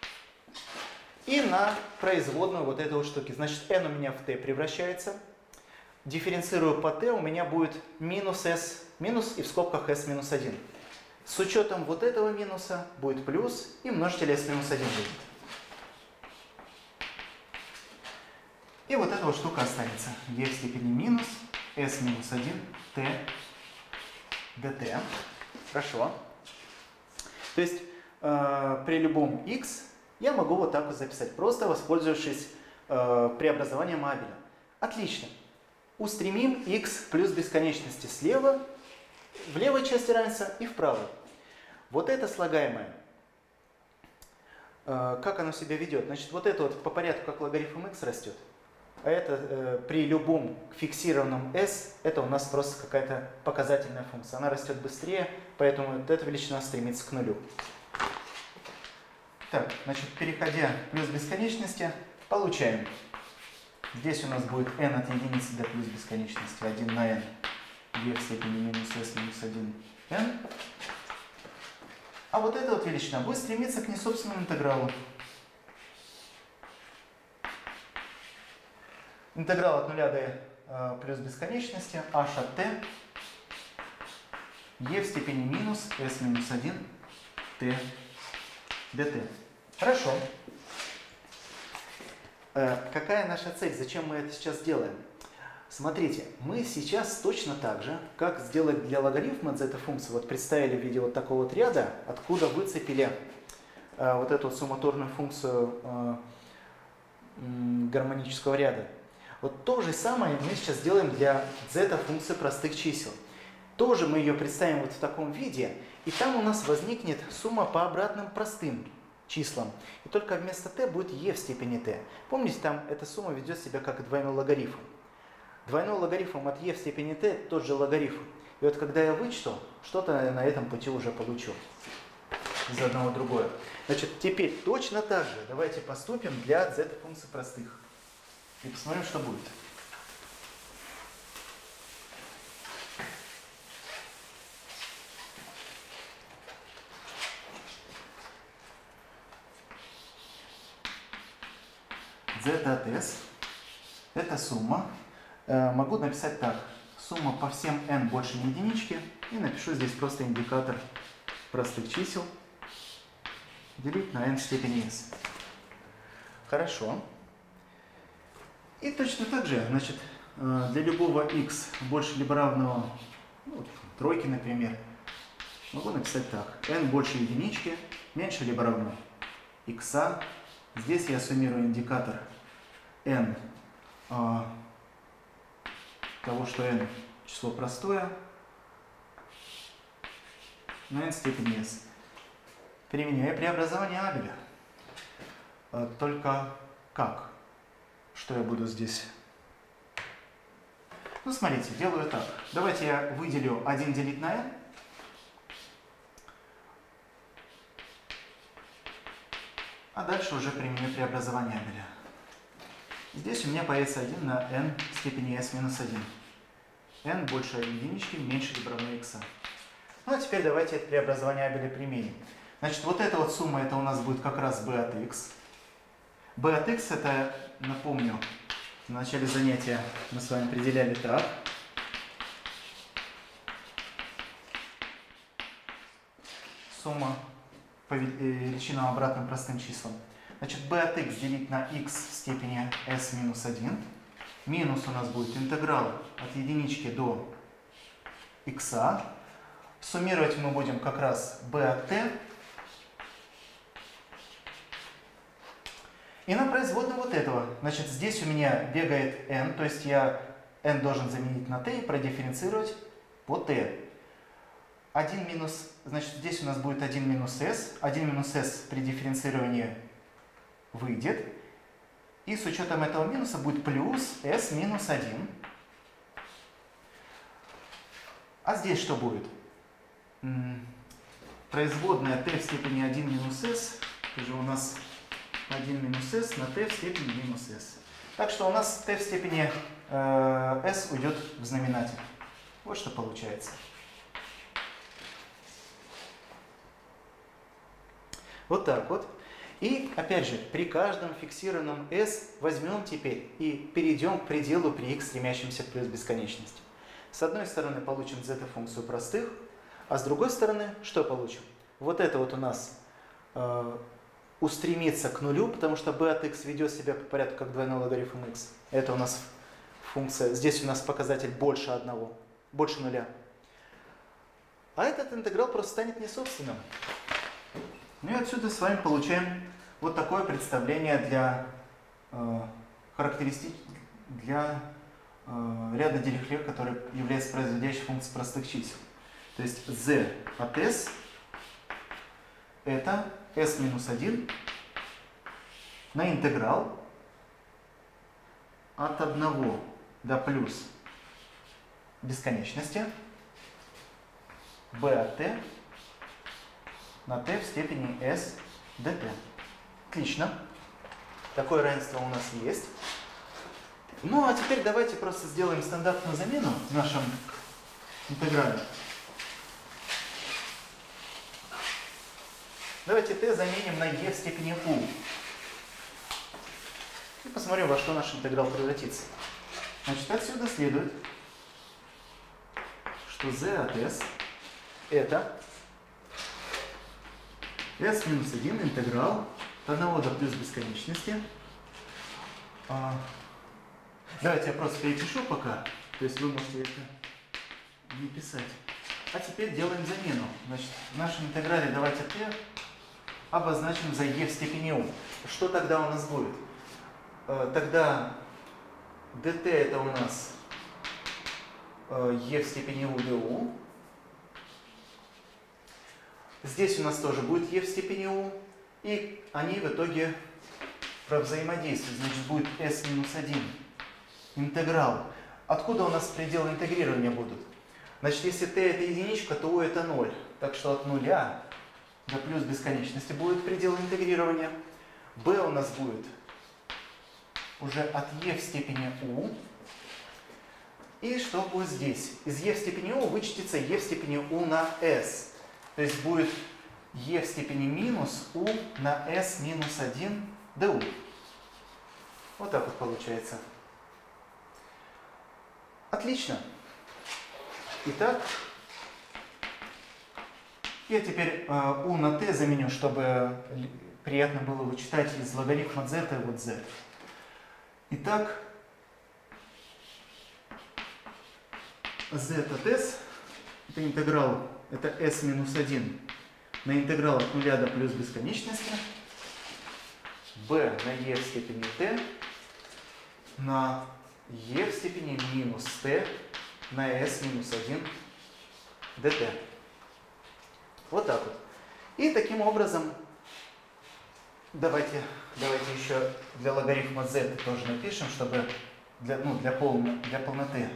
и на производную вот этой вот штуки. Значит, n у меня в t превращается. Дифференцирую по t, у меня будет минус s, минус и в скобках s минус один. С учетом вот этого минуса будет плюс и множитель s минус один будет. И вот эта вот штука останется. e в степени минус s минус один t dt. Хорошо. То есть э, при любом x я могу вот так вот записать, просто воспользовавшись э, преобразованием Абеля. Отлично. Устремим x плюс бесконечности слева, в левой части равенства и в правой. Вот это слагаемое, э, как оно себя ведет? Значит, вот это вот по порядку, как логарифм x растет. А это э, при любом фиксированном s, это у нас просто какая-то показательная функция. Она растет быстрее, поэтому вот эта величина стремится к нулю. Так, значит, переходя к плюс бесконечности, получаем. Здесь у нас будет n от единицы до плюс бесконечности один на n, e в степени минус s минус один n. А вот эта вот величина будет стремиться к несобственному интегралу. Интеграл от нуля до э, плюс бесконечности h от t e в степени минус s минус один t dt. Хорошо. Э, какая наша цель? Зачем мы это сейчас делаем? Смотрите, мы сейчас точно так же, как сделать для логарифма z-функции, вот представили в виде вот такого вот ряда, откуда выцепили э, вот эту вот сумматорную функцию э, гармонического ряда. Вот то же самое мы сейчас делаем для z-функции простых чисел. Тоже мы ее представим вот в таком виде, и там у нас возникнет сумма по обратным простым числам. И только вместо t будет e в степени t. Помните, там эта сумма ведет себя как двойной логарифм. Двойной логарифм от e в степени t тот же логарифм. И вот когда я вычту, что-то на этом пути уже получу. Из одного в другое. Значит, теперь точно так же давайте поступим для z-функций простых. И посмотрим, что будет. z от s это сумма. Э, могу написать так. Сумма по всем n больше единички. И напишу здесь просто индикатор простых чисел. Делить на n в степени s. Хорошо. И точно так же, значит, для любого x больше либо равного, ну, тройки, например, могу написать так. n больше единички, меньше либо равно x. Здесь я суммирую индикатор n а, того, что n число простое, на n степени s. Применяю преобразование Абеля. А, только как? Что я буду здесь? Ну, смотрите, делаю так. Давайте я выделю один делить на n. А дальше уже применю преобразование Абеля. Здесь у меня появится один на n в степени s минус один. n больше единички, меньше либо равно x. Ну а теперь давайте это преобразование Абеля применим. Значит, вот эта вот сумма, это у нас будет как раз b от x. b от x, это, напомню, в начале занятия мы с вами определяли так. Сумма по величинам обратным простым числам. Значит, b от x делить на x в степени s минус один. Минус у нас будет интеграл от единички до x. Суммировать мы будем как раз b от t. И на производную вот этого. Значит, здесь у меня бегает n, то есть я n должен заменить на t и продифференцировать по t. один минус, значит, здесь у нас будет один минус s. один минус s при дифференцировании выйдет. И с учетом этого минуса будет плюс s минус один. А здесь что будет? Производная t в степени один минус s. Это же у нас один минус s на t в степени минус s. Так что у нас t в степени э, s уйдет в знаменатель. Вот что получается. Вот так вот. И, опять же, при каждом фиксированном s возьмем теперь и перейдем к пределу при x, стремящемся к плюс бесконечности. С одной стороны получим z-функцию простых, а с другой стороны что получим? Вот это вот у нас э, устремится к нулю, потому что b от x ведет себя по порядку как двойной логарифм x. Это у нас функция, здесь у нас показатель больше одного, больше нуля. А этот интеграл просто станет несобственным. Ну и отсюда с вами получаем вот такое представление для э, характеристик, для э, ряда Дирихле, который является производящей функцией простых чисел. То есть z от s это s минус один на интеграл от одного до плюс бесконечности b от t на t в степени s dt. Отлично. Такое равенство у нас есть. Ну, а теперь давайте просто сделаем стандартную замену в нашем интеграле. Давайте t заменим на e в степени u. И посмотрим, во что наш интеграл превратится. Значит, отсюда следует, что z от s это s минус один интеграл от одного до плюс бесконечности. А, давайте я просто перепишу пока, то есть вы можете это не писать. А теперь делаем замену. Значит, в нашем интеграле давайте t обозначим за e в степени u. Что тогда у нас будет? А, тогда dt это у нас e в степени u du. Здесь у нас тоже будет e в степени u, и они в итоге провзаимодействуют. Значит, будет s минус один интеграл. Откуда у нас пределы интегрирования будут? Значит, если t это единичка, то u это ноль. Так что от нуля до плюс бесконечности будет предел интегрирования. b у нас будет уже от e в степени u. И что будет здесь? Из e в степени u вычтется e в степени u на s. То есть будет e в степени минус u на s минус один du. Вот так вот получается. Отлично. Итак, я теперь э, u на t заменю, чтобы приятно было вычитать из логарифма z и вот z. Итак, z от s это интеграл, это s минус один на интеграл от нуля до плюс бесконечности, b на e в степени t на e в степени минус t на s минус один dt. Вот так вот. И таким образом, давайте, давайте еще для логарифма z тоже напишем, чтобы для, ну, для, полно, для полноты.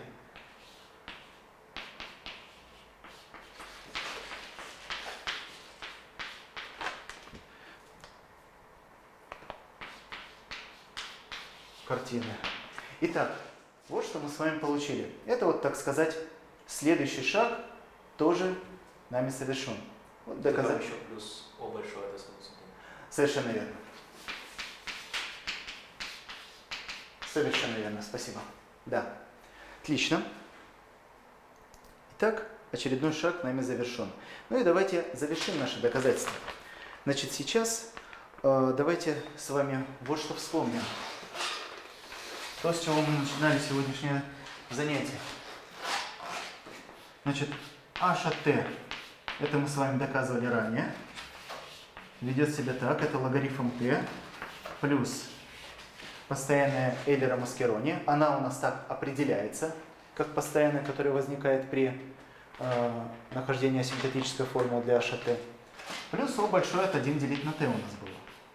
картины. Итак, вот что мы с вами получили. Это вот, так сказать, следующий шаг тоже нами совершен. Вот доказать. Еще плюс О большое, это сколько сантиметров? Совершенно верно. Совершенно верно, спасибо. Да. Отлично. Итак, очередной шаг нами завершен. Ну и давайте завершим наше доказательство. Значит, сейчас э, давайте с вами вот что вспомним. То, с чего мы начинали сегодняшнее занятие. Значит, h от t, это мы с вами доказывали ранее, ведет себя так, это логарифм t плюс постоянная Эйлера Маскерони. Она у нас так определяется, как постоянная, которая возникает при э, нахождении асимптотической формулы для h от t. Плюс O большое от один делить на t у нас было.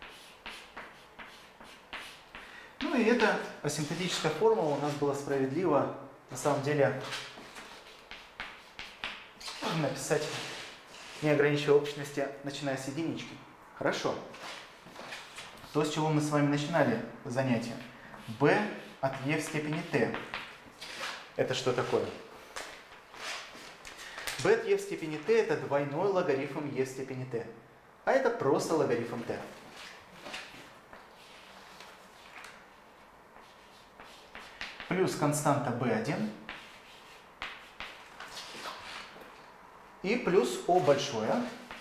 Ну и эта асимптотическая формула у нас была справедлива. На самом деле, можно написать, не ограничивая общности, начиная с единички. Хорошо. То, с чего мы с вами начинали занятие. b от e в степени t. Это что такое? b от e в степени t это двойной логарифм e в степени t. А это просто логарифм t. Плюс константа би один. И плюс O большое.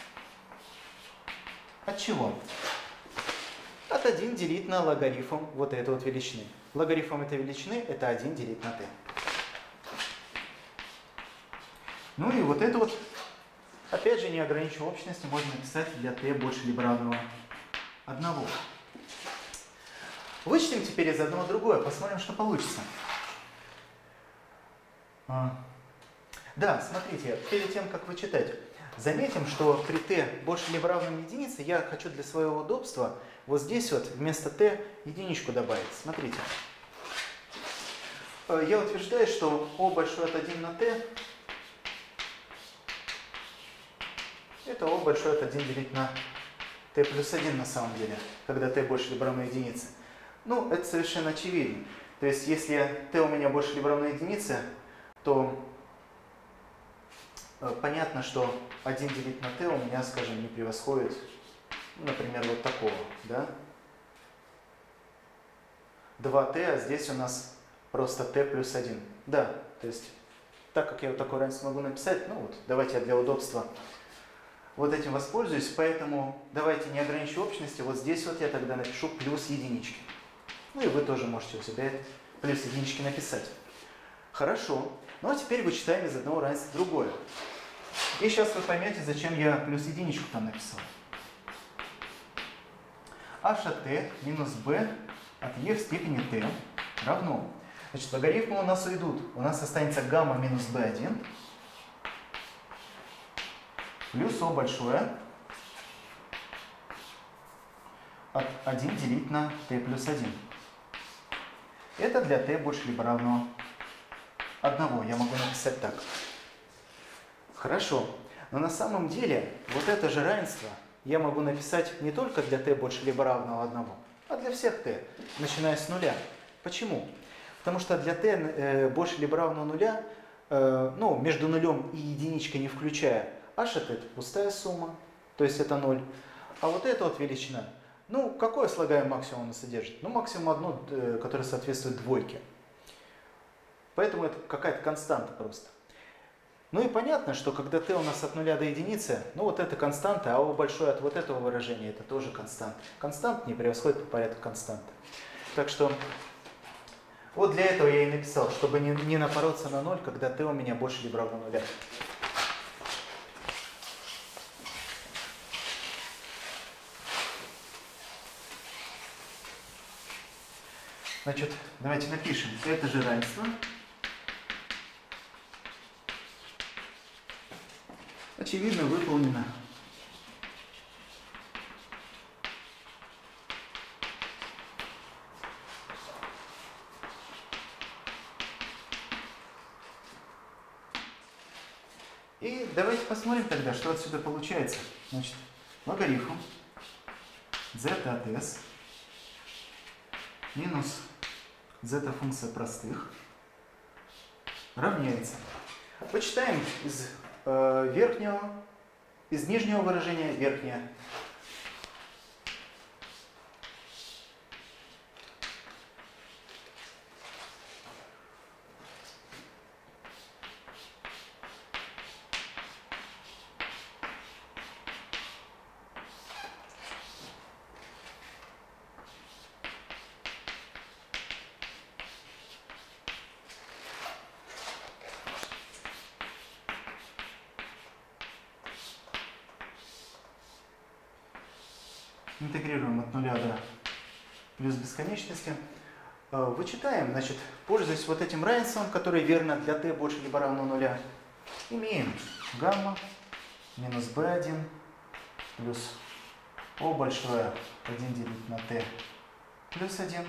От чего? От один делить на логарифм вот этой вот величины. Логарифм этой величины это один делить на t. Ну и вот это вот, опять же, не ограничивая общности, можно написать для t больше либо равного одного. Вычтем теперь из одного другое, посмотрим, что получится. А. Да, смотрите, перед тем, как вычитать, заметим, что при t больше либо равном единице я хочу для своего удобства вот здесь вот вместо t единичку добавить. Смотрите. Я утверждаю, что O большое от один на t это O большое от один делить на t плюс один на самом деле, когда t больше либо равно единице. Ну, это совершенно очевидно. То есть, если t у меня больше либо равно единице, то э, понятно, что один делить на t у меня, скажем, не превосходит, ну, например, вот такого, да? два t, а здесь у нас просто t плюс один. Да, то есть, так как я вот такое равенство могу написать, ну вот, давайте я для удобства вот этим воспользуюсь, поэтому давайте не ограничивая общности, вот здесь вот я тогда напишу плюс единички. Ну и вы тоже можете у себя плюс единички написать. Хорошо. Ну а теперь вычитаем из одного равенства другое. И сейчас вы поймете, зачем я плюс единичку там написал. h от t минус b от e в степени t равно. Значит, логарифмы у нас уйдут. У нас останется гамма минус b один плюс O большое от один делить на t плюс один. Это для t больше либо равно одного. Я могу написать так. Хорошо. Но на самом деле вот это же равенство я могу написать не только для t больше либо равного одного, а для всех t, начиная с нуля. Почему? Потому что для t э, больше либо равного нуля, э, ну, между нулем и единичкой не включая, h от это пустая сумма, то есть это ноль. А вот эта вот величина, ну, какое слагаемое максимум она содержит? Ну, максимум одну, э, которая соответствует двойке. Поэтому это какая-то константа просто. Ну и понятно, что когда t у нас от нуля до единицы, ну вот это константа, а O большое от вот этого выражения, это тоже константа. Константа не превосходит по порядку константы. Так что вот для этого я и написал, чтобы не, не напороться на ноль, когда t у меня больше либо равно нуля. Значит, давайте напишем это же равенство. Очевидно, выполнено. И давайте посмотрим тогда, что отсюда получается. Значит, логарифм z от s минус зета-функция простых равняется. Почитаем из э, верхнего, из нижнего выражения верхнее. Интегрируем от нуля до плюс бесконечности. Вычитаем, значит, пользуясь вот этим равенством, которое верно для t больше либо равно нуля, имеем гамма минус b один плюс o большое один делить на t плюс один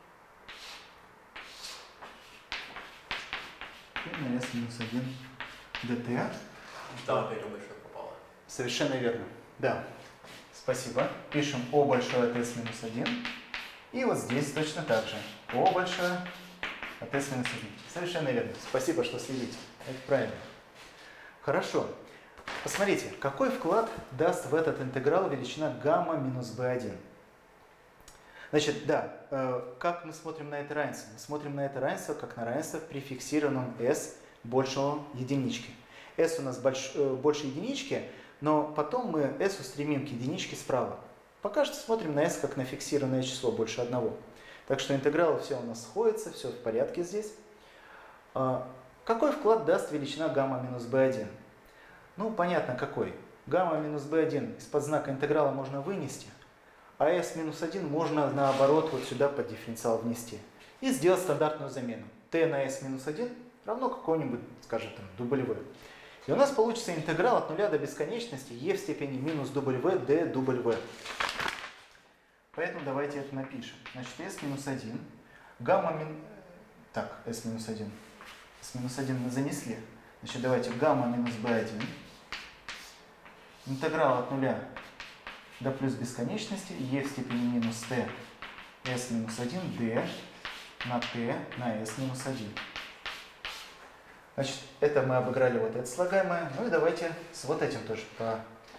и на s минус один dt. Да, опять большое попало. Совершенно верно. Да. Спасибо. Пишем o большое от s минус один. И вот здесь точно так же. o большое от s минус один. Совершенно верно. Спасибо, что следите. Это правильно. Хорошо. Посмотрите, какой вклад даст в этот интеграл величина гамма минус b один. Значит, да, э, как мы смотрим на это равенство? Мы смотрим на это равенство как на равенство при фиксированном s большего единички. S у нас больш, э, больше единички, но потом мы s устремим к единичке справа. Пока что смотрим на s как на фиксированное число больше одного. Так что интегралы все у нас сходятся, все в порядке здесь. А, какой вклад даст величина гамма минус b один? Ну, понятно какой. Гамма минус b один из-под знака интеграла можно вынести, а s минус один можно наоборот вот сюда под дифференциал внести. И сделать стандартную замену. t на s минус один равно какому-нибудь, скажем, там, w. И у нас получится интеграл от нуля до бесконечности e в степени минус w d w. Поэтому давайте это напишем. Значит, s минус один, гамма мин... Так, s минус один. s минус один мы занесли. Значит, давайте гамма минус b один. Интеграл от нуля до плюс бесконечности e в степени минус t s минус один d на t на s минус один. Значит, это мы обыграли вот это слагаемое. Ну и давайте с вот этим тоже по...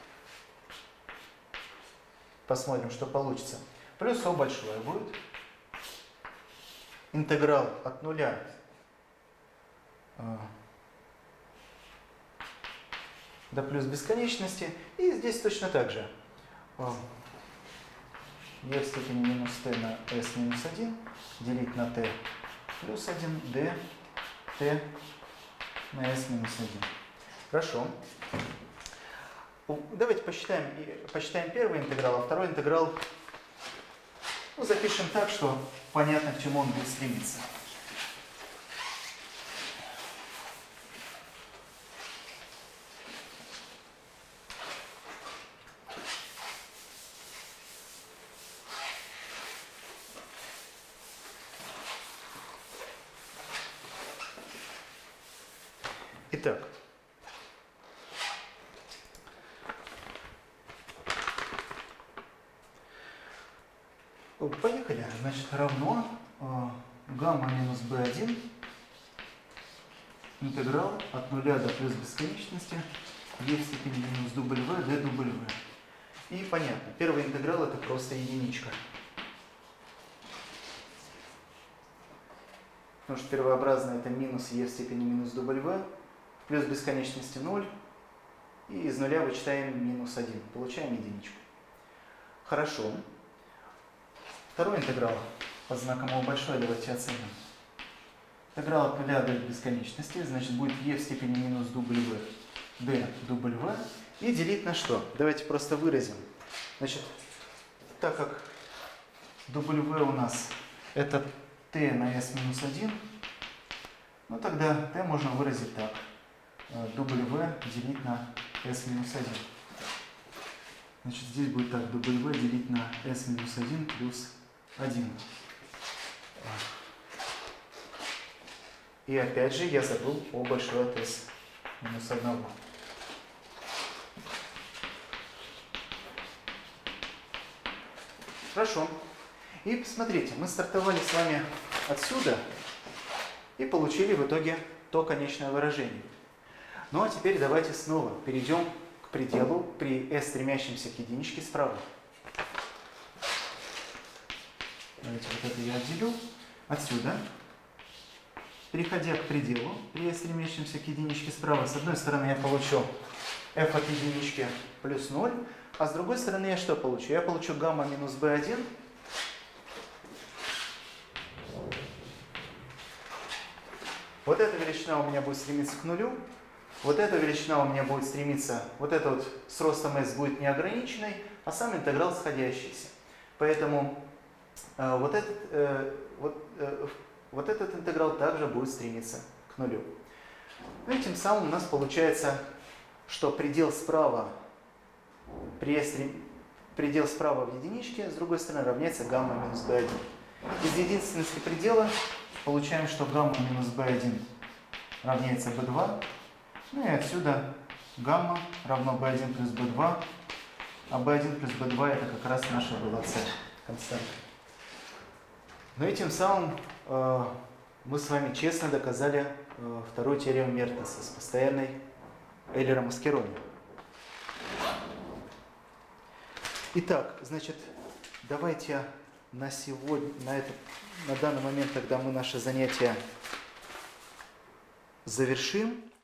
посмотрим, что получится. Плюс o большое будет. Интеграл от нуля э, до плюс бесконечности. И здесь точно так же. Э, e в степени минус t на s минус один делить на t плюс один d t на s минус один. Хорошо. Давайте посчитаем, посчитаем первый интеграл, а второй интеграл ну, запишем так, что понятно, к чему он будет стремиться. Итак, поехали. Значит, равно э, гамма минус b один интеграл от нуля до плюс бесконечности e в степени минус w d w. И понятно, первый интеграл это просто единичка. Потому что первообразное это минус e в степени минус w, плюс бесконечности ноль, и из нуля вычитаем минус один. Получаем единичку. Хорошо. Второй интеграл под знаком o большое давайте оценим. Интеграл от нуля до бесконечности, значит, будет e в степени минус w d w. И делить на что? Давайте просто выразим. Значит, так как w у нас это t на s минус один, ну тогда t можно выразить так. W делить на s минус один. Значит, здесь будет так. W делить на s минус один плюс один. И опять же я забыл о большой от s минус один. Хорошо. И посмотрите, мы стартовали с вами отсюда и получили в итоге то конечное выражение. Ну а теперь давайте снова перейдем к пределу при s, стремящемся к единичке справа. Давайте вот это я отделю. Отсюда, переходя к пределу при s, стремящемся к единичке справа, с одной стороны я получу f от единички плюс ноль, а с другой стороны я что получу? Я получу гамма минус b один. Вот эта величина у меня будет стремиться к нулю. Вот эта величина у меня будет стремиться, вот это вот с ростом s будет неограниченной, а сам интеграл сходящийся. Поэтому э, вот, этот, э, вот, э, вот этот интеграл также будет стремиться к нулю. Ну и тем самым у нас получается, что предел справа, при s, предел справа в единичке, с другой стороны, равняется гамма минус b один. Из единственности предела получаем, что гамма минус b один равняется b два. Ну и отсюда гамма равно b один плюс b два, а b один плюс b два это как раз наша была цель, константа. Ну и тем самым э, мы с вами честно доказали э, вторую теорему Мертеса с постоянной Эйлера-Маскерони. Итак, значит, давайте на сегодня, на, этот, на данный момент, когда мы наше занятие завершим.